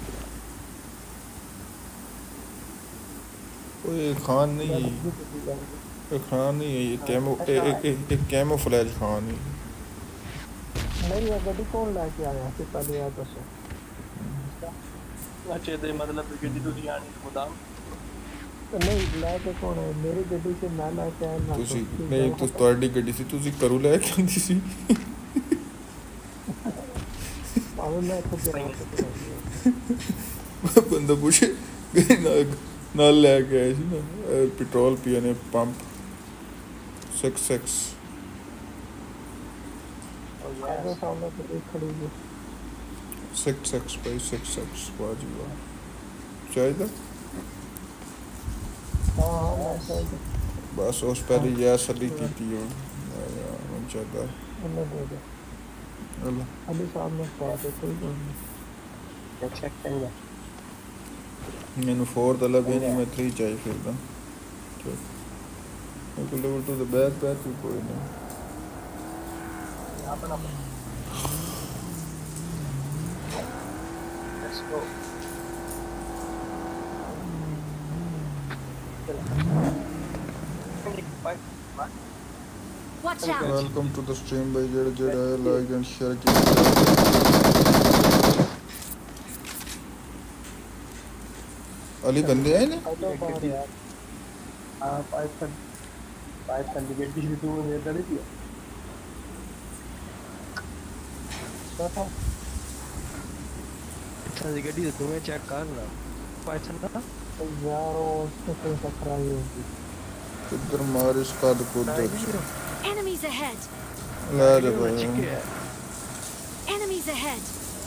कोई खान नहीं है ये खान नहीं है ये एक कैमोफ्लेज खान है नहीं ये गड्डी कौन लेके आया फिर पहले यार दसो अच्छे दे मतलब गड्डी तो आनी गोदाम नहीं लेके कौन है मेरी गड्डी से मैं लेके आया ना ਤੁਸੀਂ ਨਹੀਂ ਤੁਸੀਂ ਤੁਹਾਡੀ ਗੱਡੀ ਸੀ ਤੁਸੀਂ ਘਰੋਂ ਲੈ ਕੇ ਆਂਦੀ ਸੀ पावर मैं खुद जरा ਬੰਦਾ ਪੁੱਛੇ ਨਾਲ ਲੈ ਕੇ ਆਏ ਸੀ ਨਾ ਪੈਟਰੋਲ ਪੀਣੇ ਪੰਪ 66 आगे सामने तो एक खड़ी है 66 भाई 66 वाजी वाह चाहिए हाँ हाँ मैं चाहिए बस उस पहले यह सली की थी हो मन चाहता उन्हें दे दे अल्लाह अभी सामने बात है कोई बात नहीं चेक करेंगे मैंने 4 तो लगे नहीं मैं 3 चाहिए फिर ना ठीक मैं को लेवल 2 द बैक भी कोई नहीं अपना let's go Watch out! Welcome to the stream भाई जेड़ा लाइक एंड शेयर की अली बंदे आए ने अरे बात यार पाइथन की गड्डी भी तू ने डरी थी देखा अच्छा गड्डी तो तुम्हें चेक कर ना पाइथन ना यार उससे कोई टकराई होगी इधर मार इसका को Enemies ahead! ला जा भाई Enemies ahead!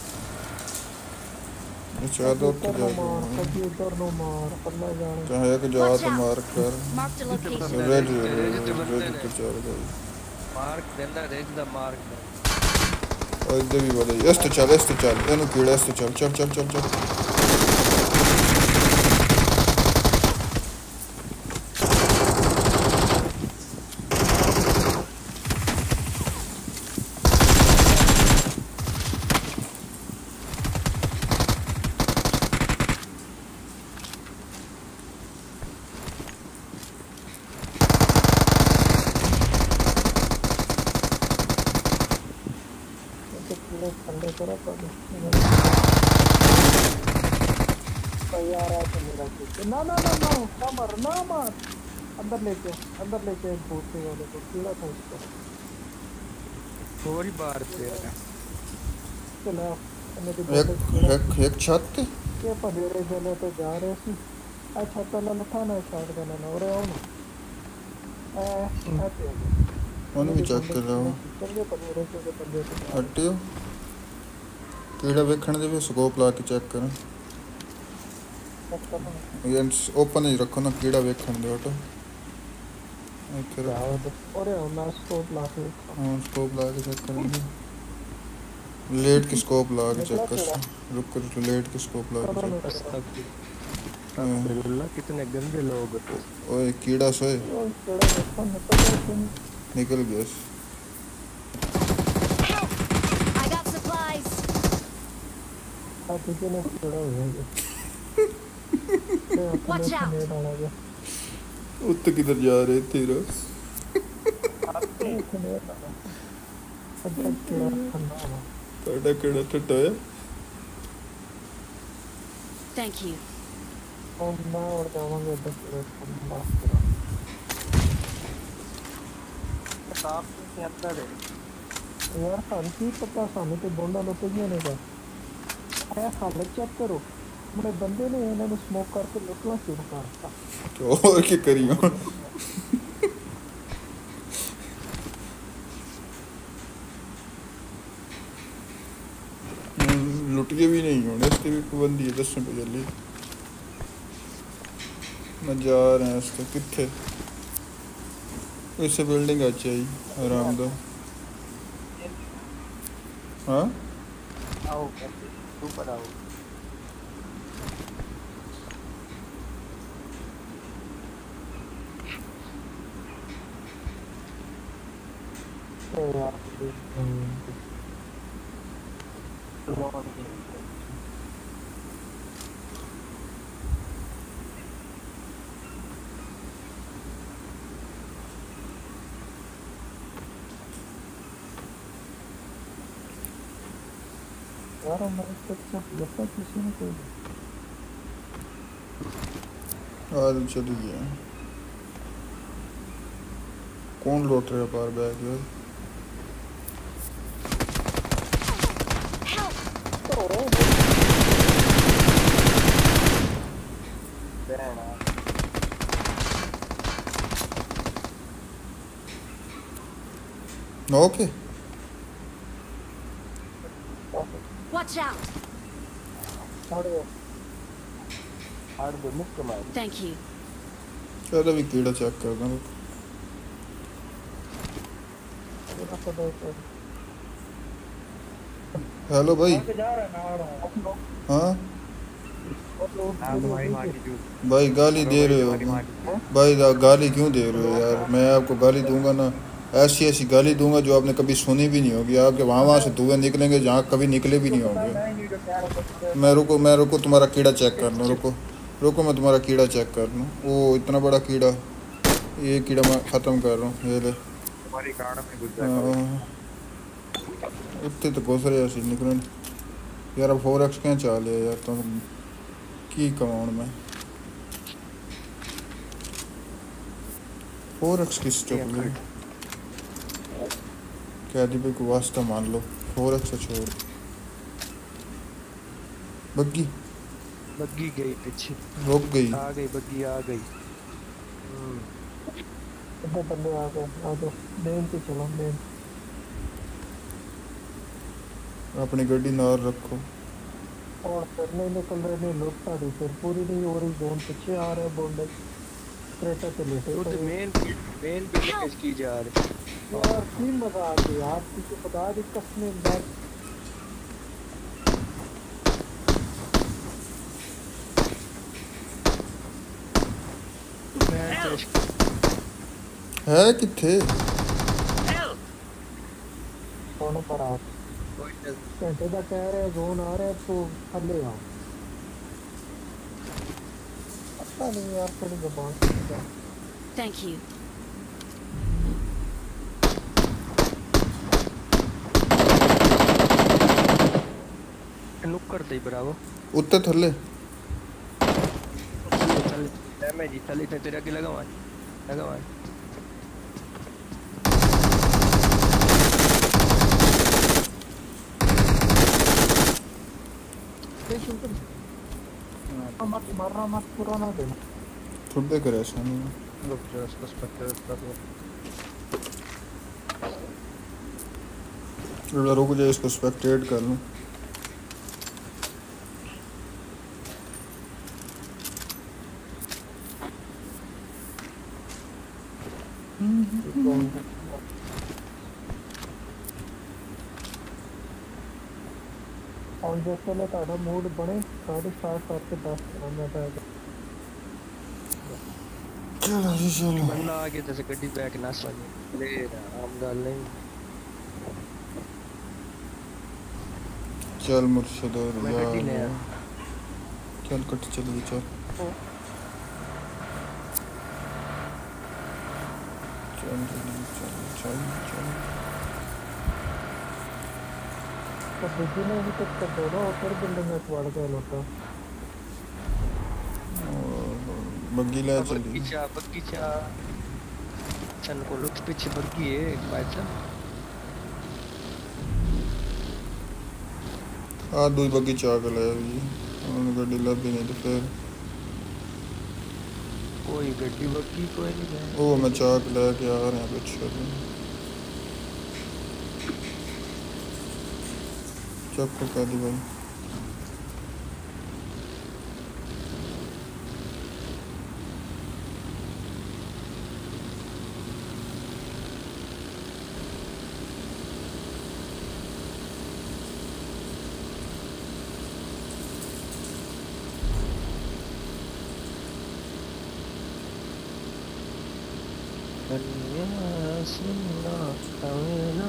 अच्छा तो उधर नो मार कभी उधर नो मार पल्ला जाने चाहे कि जा तो मार कर Marked a location. रेड तो चल गई मार्क देना रेंज दा मार्क और इधर भी वाले इस तो चल एनु कीड़ा इस तो चल ठंडे करा पर यार है तो मेरा कुछ ना मार अंदर लेके भूतने वाले को कीड़ा था उसको थोड़ी बार पे चला एक छत के पधेरे चले तो जा रहे सी अच्छा पहला लठाना शॉट करना ना और आओ ना आते ਉਹਨੂੰ ਵੀ ਚੈੱਕ ਕਰ ਲਓ चलिए पधेरे से ਹਟਿਓ ਕੀੜਾ ਵੇਖਣ ਦੇ ਵੀ ਸਕੋਪ ਲਾ ਕੇ ਚੈੱਕ ਕਰਨ ਇਹ ਓਪਨ ਹੀ ਰੱਖੋ ਨਾ ਕੀੜਾ ਵੇਖਣ ਦੇ ਹਟੋ ਇੱਥੇ और ना स्कोप ला के ਹਾਂ ਸਕੋਪ ਲਾ ਕੇ ਚੈੱਕ ਕਰਾਂਗੇ लेट के स्कोप ला के चेक कर रुक कर लेट के स्कोप ला के अल्लाह कितने गंदे लोग ओए कीड़ा सोए निकल गया I got supplies! तुझे ना थोड़ा हो जाएगा Watch out! उत्ते किधर जा रहे तेरा ਤੁਹਾਡਾ ਕਿਹੜਾ ਟੱਟਾ ਹੈ Thank you. और मैं और जाऊंगा इधर साफ के अंदर है यार सानू की पता, सानू तो बोंडा लुटिया ने का है। हालत चेक करो, मेरे बंदे ने इन्होंने स्मोक करके लुटना शुरू करता। तो और क्या करियो लुट के भी नहीं होने, इसकी भी पाबंदी है 10 रुपये जल्दी। मैं जा रहे हैं इसके कितने इससे बिल्डिंग अच्छी आई आराम दा। हाँ आओ ऊपर आओ। तो यार यार हमारे सब लगता किसी ने कोई आज चली गया। कौन लौट रहा है बाहर बैग यार? Okay Watch out! हार्ड दे मुक्का मार। Thank you. चलो भी कीड़ा चेक कर दूँ। हेलो भाई। हाँ भाई गाली दे रहे हो भाई, गाली क्यों दे रहे हो यार? मैं आपको गाली दूंगा ना, ऐसी ऐसी गाली दूंगा जो आपने कभी सुनी भी नहीं होगी। आपके वहाँ से धुएं निकलेंगे जहाँ कभी निकले भी नहीं होंगे। मैं रुको तुम्हारा कीड़ा चेक कर लूँ। रुको मैं तुम्हारा कीड़ा चेक कर लूँ। वो इतना बड़ा कीड़ा, ये कीड़ा मैं ख़त्म कर रहा हूँ। ये ले उत्ते तो घुस रहे ऐसे निकलन यार। अब 4x क्या चाह लिया यार तुम की कमाउंड में 4x किस चुप ले क्या दी भाई को वास्ता मान लो। 4x से छोड़। बग्गी गई पीछे, रुक गई। आ गई बग्गी आ गई। बंदे आ गए, आ जाओ लेन पे चलो। लेन अपनी गड्डी नार रखो। और करने निकल रहे ने लुटता दी फिर पूरी नहीं हो रही। जोन पीछे आ रहा है बोंडे क्रेटा पे लेटे। वो तो मेन पे की जा रही यार की मजा आ गई यार, किसी खुदा दी कसम बात। है किथे कौन पर आ घंटे का कह रहे जोन आ रहा है तो थले आओ। पता नहीं यार थोड़ी जबान। Thank you. नुक्कर दे ब्रावो उत्ते थले डैमेज ही थले थे तेरा की लगा हुआ मत मारना, मत पुराना देना। थोड़े करे ऐसा नहीं। रुक जा उसको स्पेक्टर कर लो। रुक जा इसको स्पेक्टेट कर लूँ। और जो चले ताड़ा मूड बने 7:30 से 10 मिनट है। चलो बंदा आ गया जैसे गड्डी बैक ना वाली ले आम गाल नहीं। चल मुर्शिद और मैं गड्डी ले आया। चल कट चलिए चल चल चल चल। तो बिजली भी तक कर दो ना, फिर बिल्डिंग में पड़ गया लोटा। बग्गी ले चली। बगीचा चल को लुट पीछे बग्गी है भाई साहब। आ दूई बग्गी चाक ले जी उन्होंने गड्डी लभी नहीं तो फिर कोई गड्डी बग्गी कोई नहीं है। वो मैं चाक लेके आ रहे हैं पीछे चक्को कह दी भाई सुनना तवेला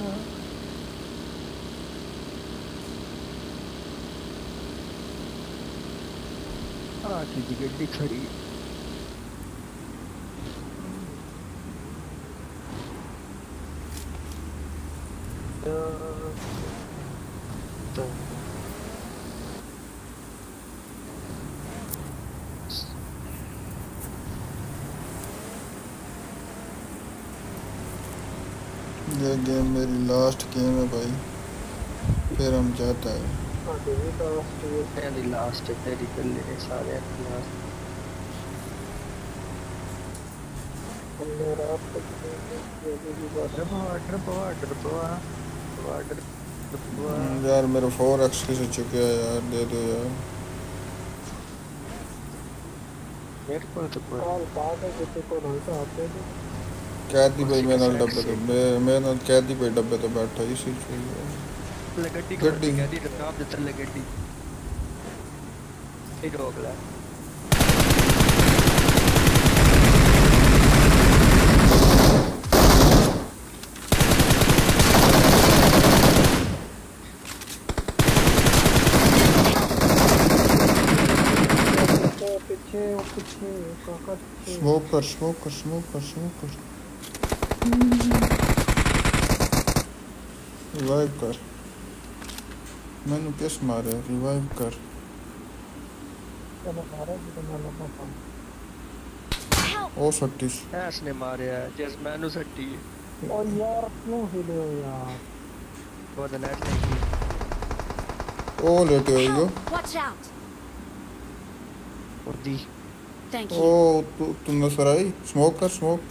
की गड्डी खड़ी ये गेम मेरी लास्ट गेम है भाई फिर हम जाता है तेरी लास्ट तेरी कर ले सारे लास्ट यार मेरा 4x से चुके हैं यार दे दो यार मेरे को तो कैदी भाई मेरे नाल डब्बे तो मेरे नाल कैदी भाई डब्बे तो बैठा इसी चाहिए गड्डी गड्डी टॉप दे चले गड्डी ये रोक ले स्मोक कर रिवाइव कर मैंने किस मारे रिवाइव कर ओ सट्टी ऐसने मारे है जिस मैनू सट्टी और यार क्यों हिले हो यार वो तो नेट नहीं ओ लेटे हो यो Watch out! और दी Thank you. ओ तुम नजर आई स्मोक कर स्मोक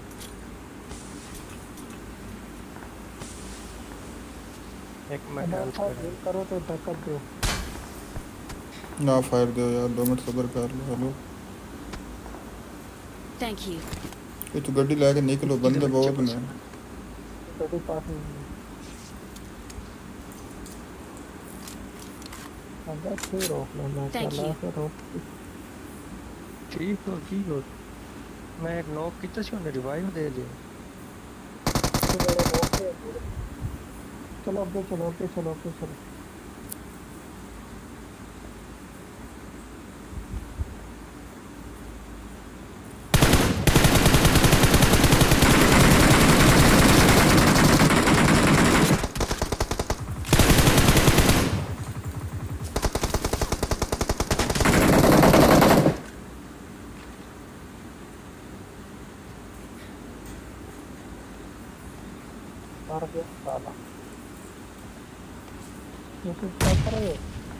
एक मैं हेल्प करो तो बैकअप दो ना फायर दो यार 2 मिनट सब्र कर लो हेलो Thank you. ये तो गड्डी लेके निकलो बंदे बहुत हैं गड्डी पास में अंदर से रोक लो मैं Thank चला you. से रोक ठीक हो मैं एक नॉक कितना सी उन्हें रिवाइव दे दिया चलो चलो मार दिया साला ये तो क्या कर रहे हो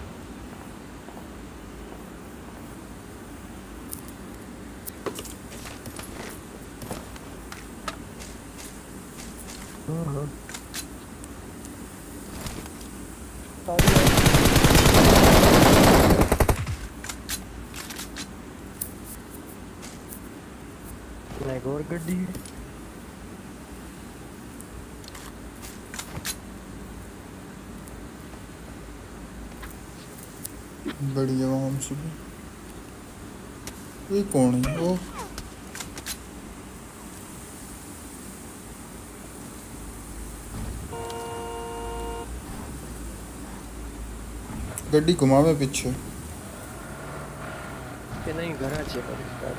एक और गड्डी है बढ़िया हम सुबह ये कौन है वो गड्डी घुमावे पीछे कि नहीं घर आ चाहिए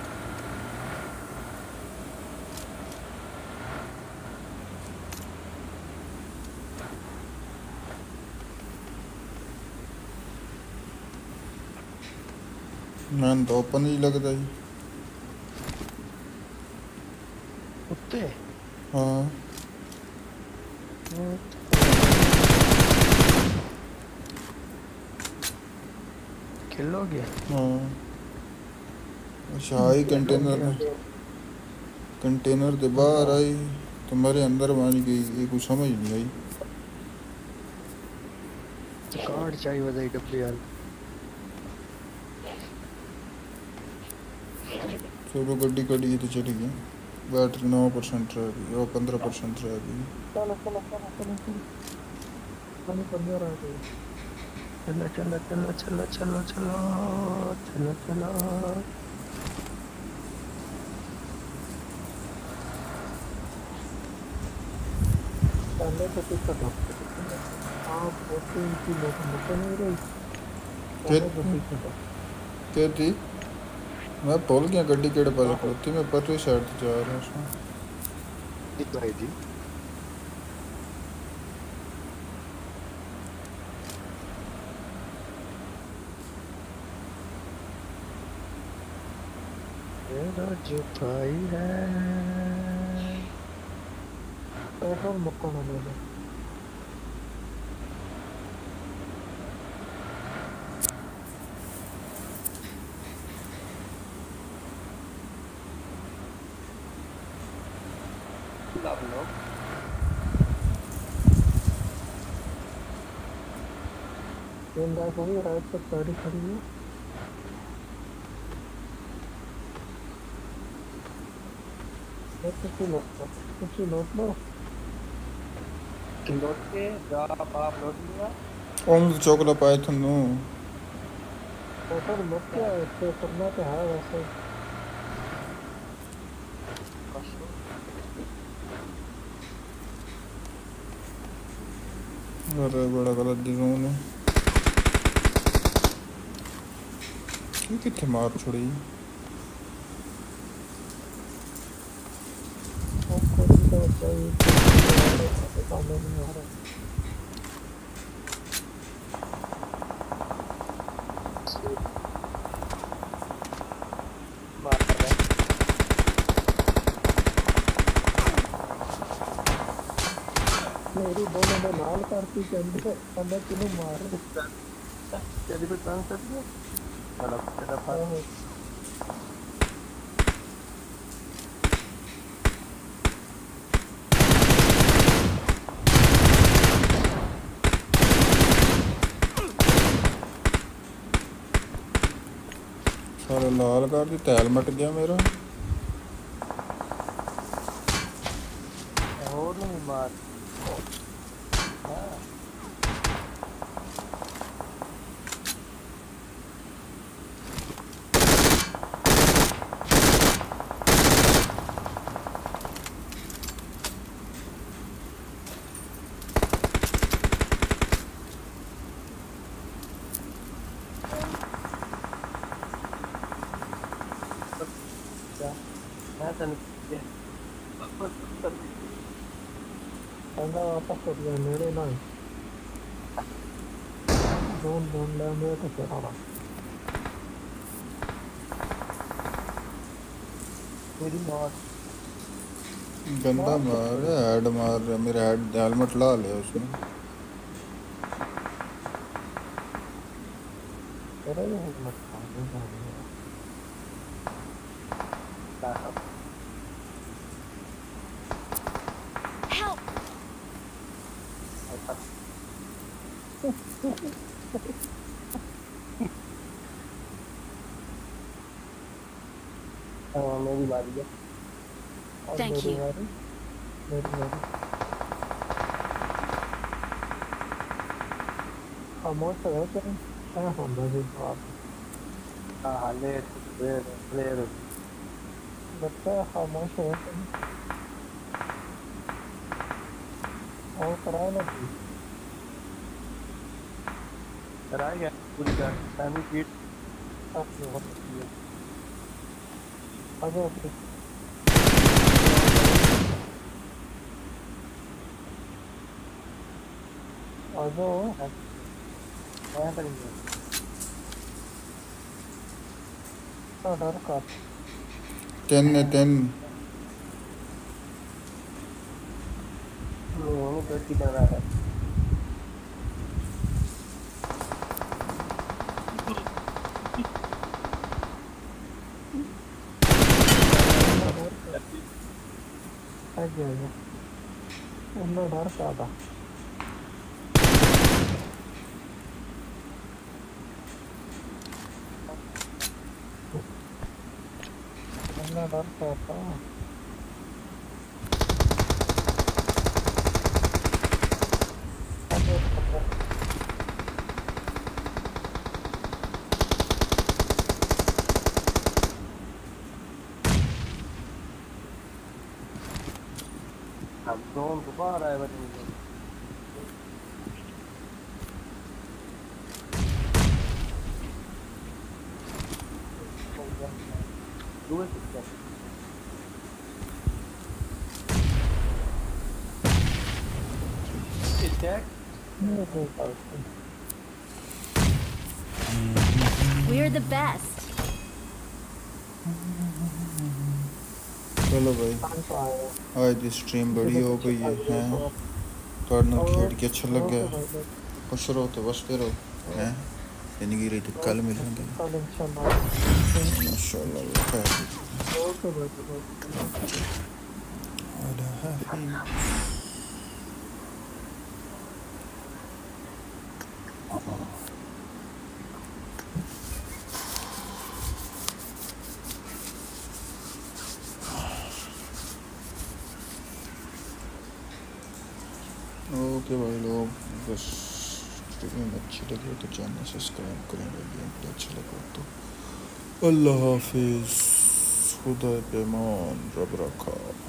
मैंने तो ओपन ही लगता ही कुत्ते हाँ किल हो गया। हाँ शाही कंटेनर के बाहर आई तुम्हारे अंदर मानी गई, ये कुछ समझ नहीं आई। कार्ड चाहिए बजाई डब्बे यार। चलो गड्डी कड़ी तो चली गई, बैटरी 9% रह गई और 15% रह गई। चलो चलो चलो चलो चलो पानी 15 आ गए। चलो चलो चलो चलो चलो चलो चलो चलो। पहले तो कुछ कर हाँ 14 की लोग नहीं रही। पहले तो ठीक था। कहती मैं भूल गया गड्डी केड़े पास खड़ोती, मैं परली साइड से जा रहा हूँ। भाई जी मेरा जो भाई है पेट्रोल मुक्का ना ले। तीन गाय हो गई, राइट पर गाड़ी खड़ी है। कुछ लौट लो लौट के आप लौट लिया। ओम चोकला पाए थनु पेट्रोल लौट के तो करना तो है वैसे। अरे बड़ा गलत डिज़ाइन है, कितने मार छोड़ी। चाहिए काम नहीं आ रहा। मेरी दोनों में लाल करती चंदे अंदर किन्हें मार तेरी पे काम कर दिया मतलब तेरा फाड़ सारे लाल कर दी, तैल मट गया मेरा। और नहीं मार वापस कर दिया मेरे ना ढूंढ ले मेरे को चला मेरी मौत गंदा मार रहा है, हेड मार रहा है, मेरा हेड हेलमेट ला लिया उसने। तेरा ये मत खा मेरी बारी है। Thank you. खामोश है सर क्या होता है आप हाँ ले बच्चा खामोश है और कराए ना कराया गया पूरी का फैमिली किट आपने बहुत किया आगे ओके आगे क्या करेंगे डर का 10 ने 10 लोगों को की लग रहा है लग गया ये उन्हें डरता था उन्हें डरता था अब जोन को बाहर आए बच्चे दूर से check. We're the best. चलो भाई आज की स्ट्रीम बड़ी हो गई है थोड़े नाल खेड के अच्छा लग गया खुश रहो तो बसते रहो हैं जिंदगी रही तो कल मिलेंगे माशाल्लाह ओके भाई लोग बस स्ट्रीम अच्छी लगी तो चैनल सब्सक्राइब करेंगे गेम प्ले अच्छा लगा तो अल्लाह हाफिज़ खुदा पे मान रब रखा।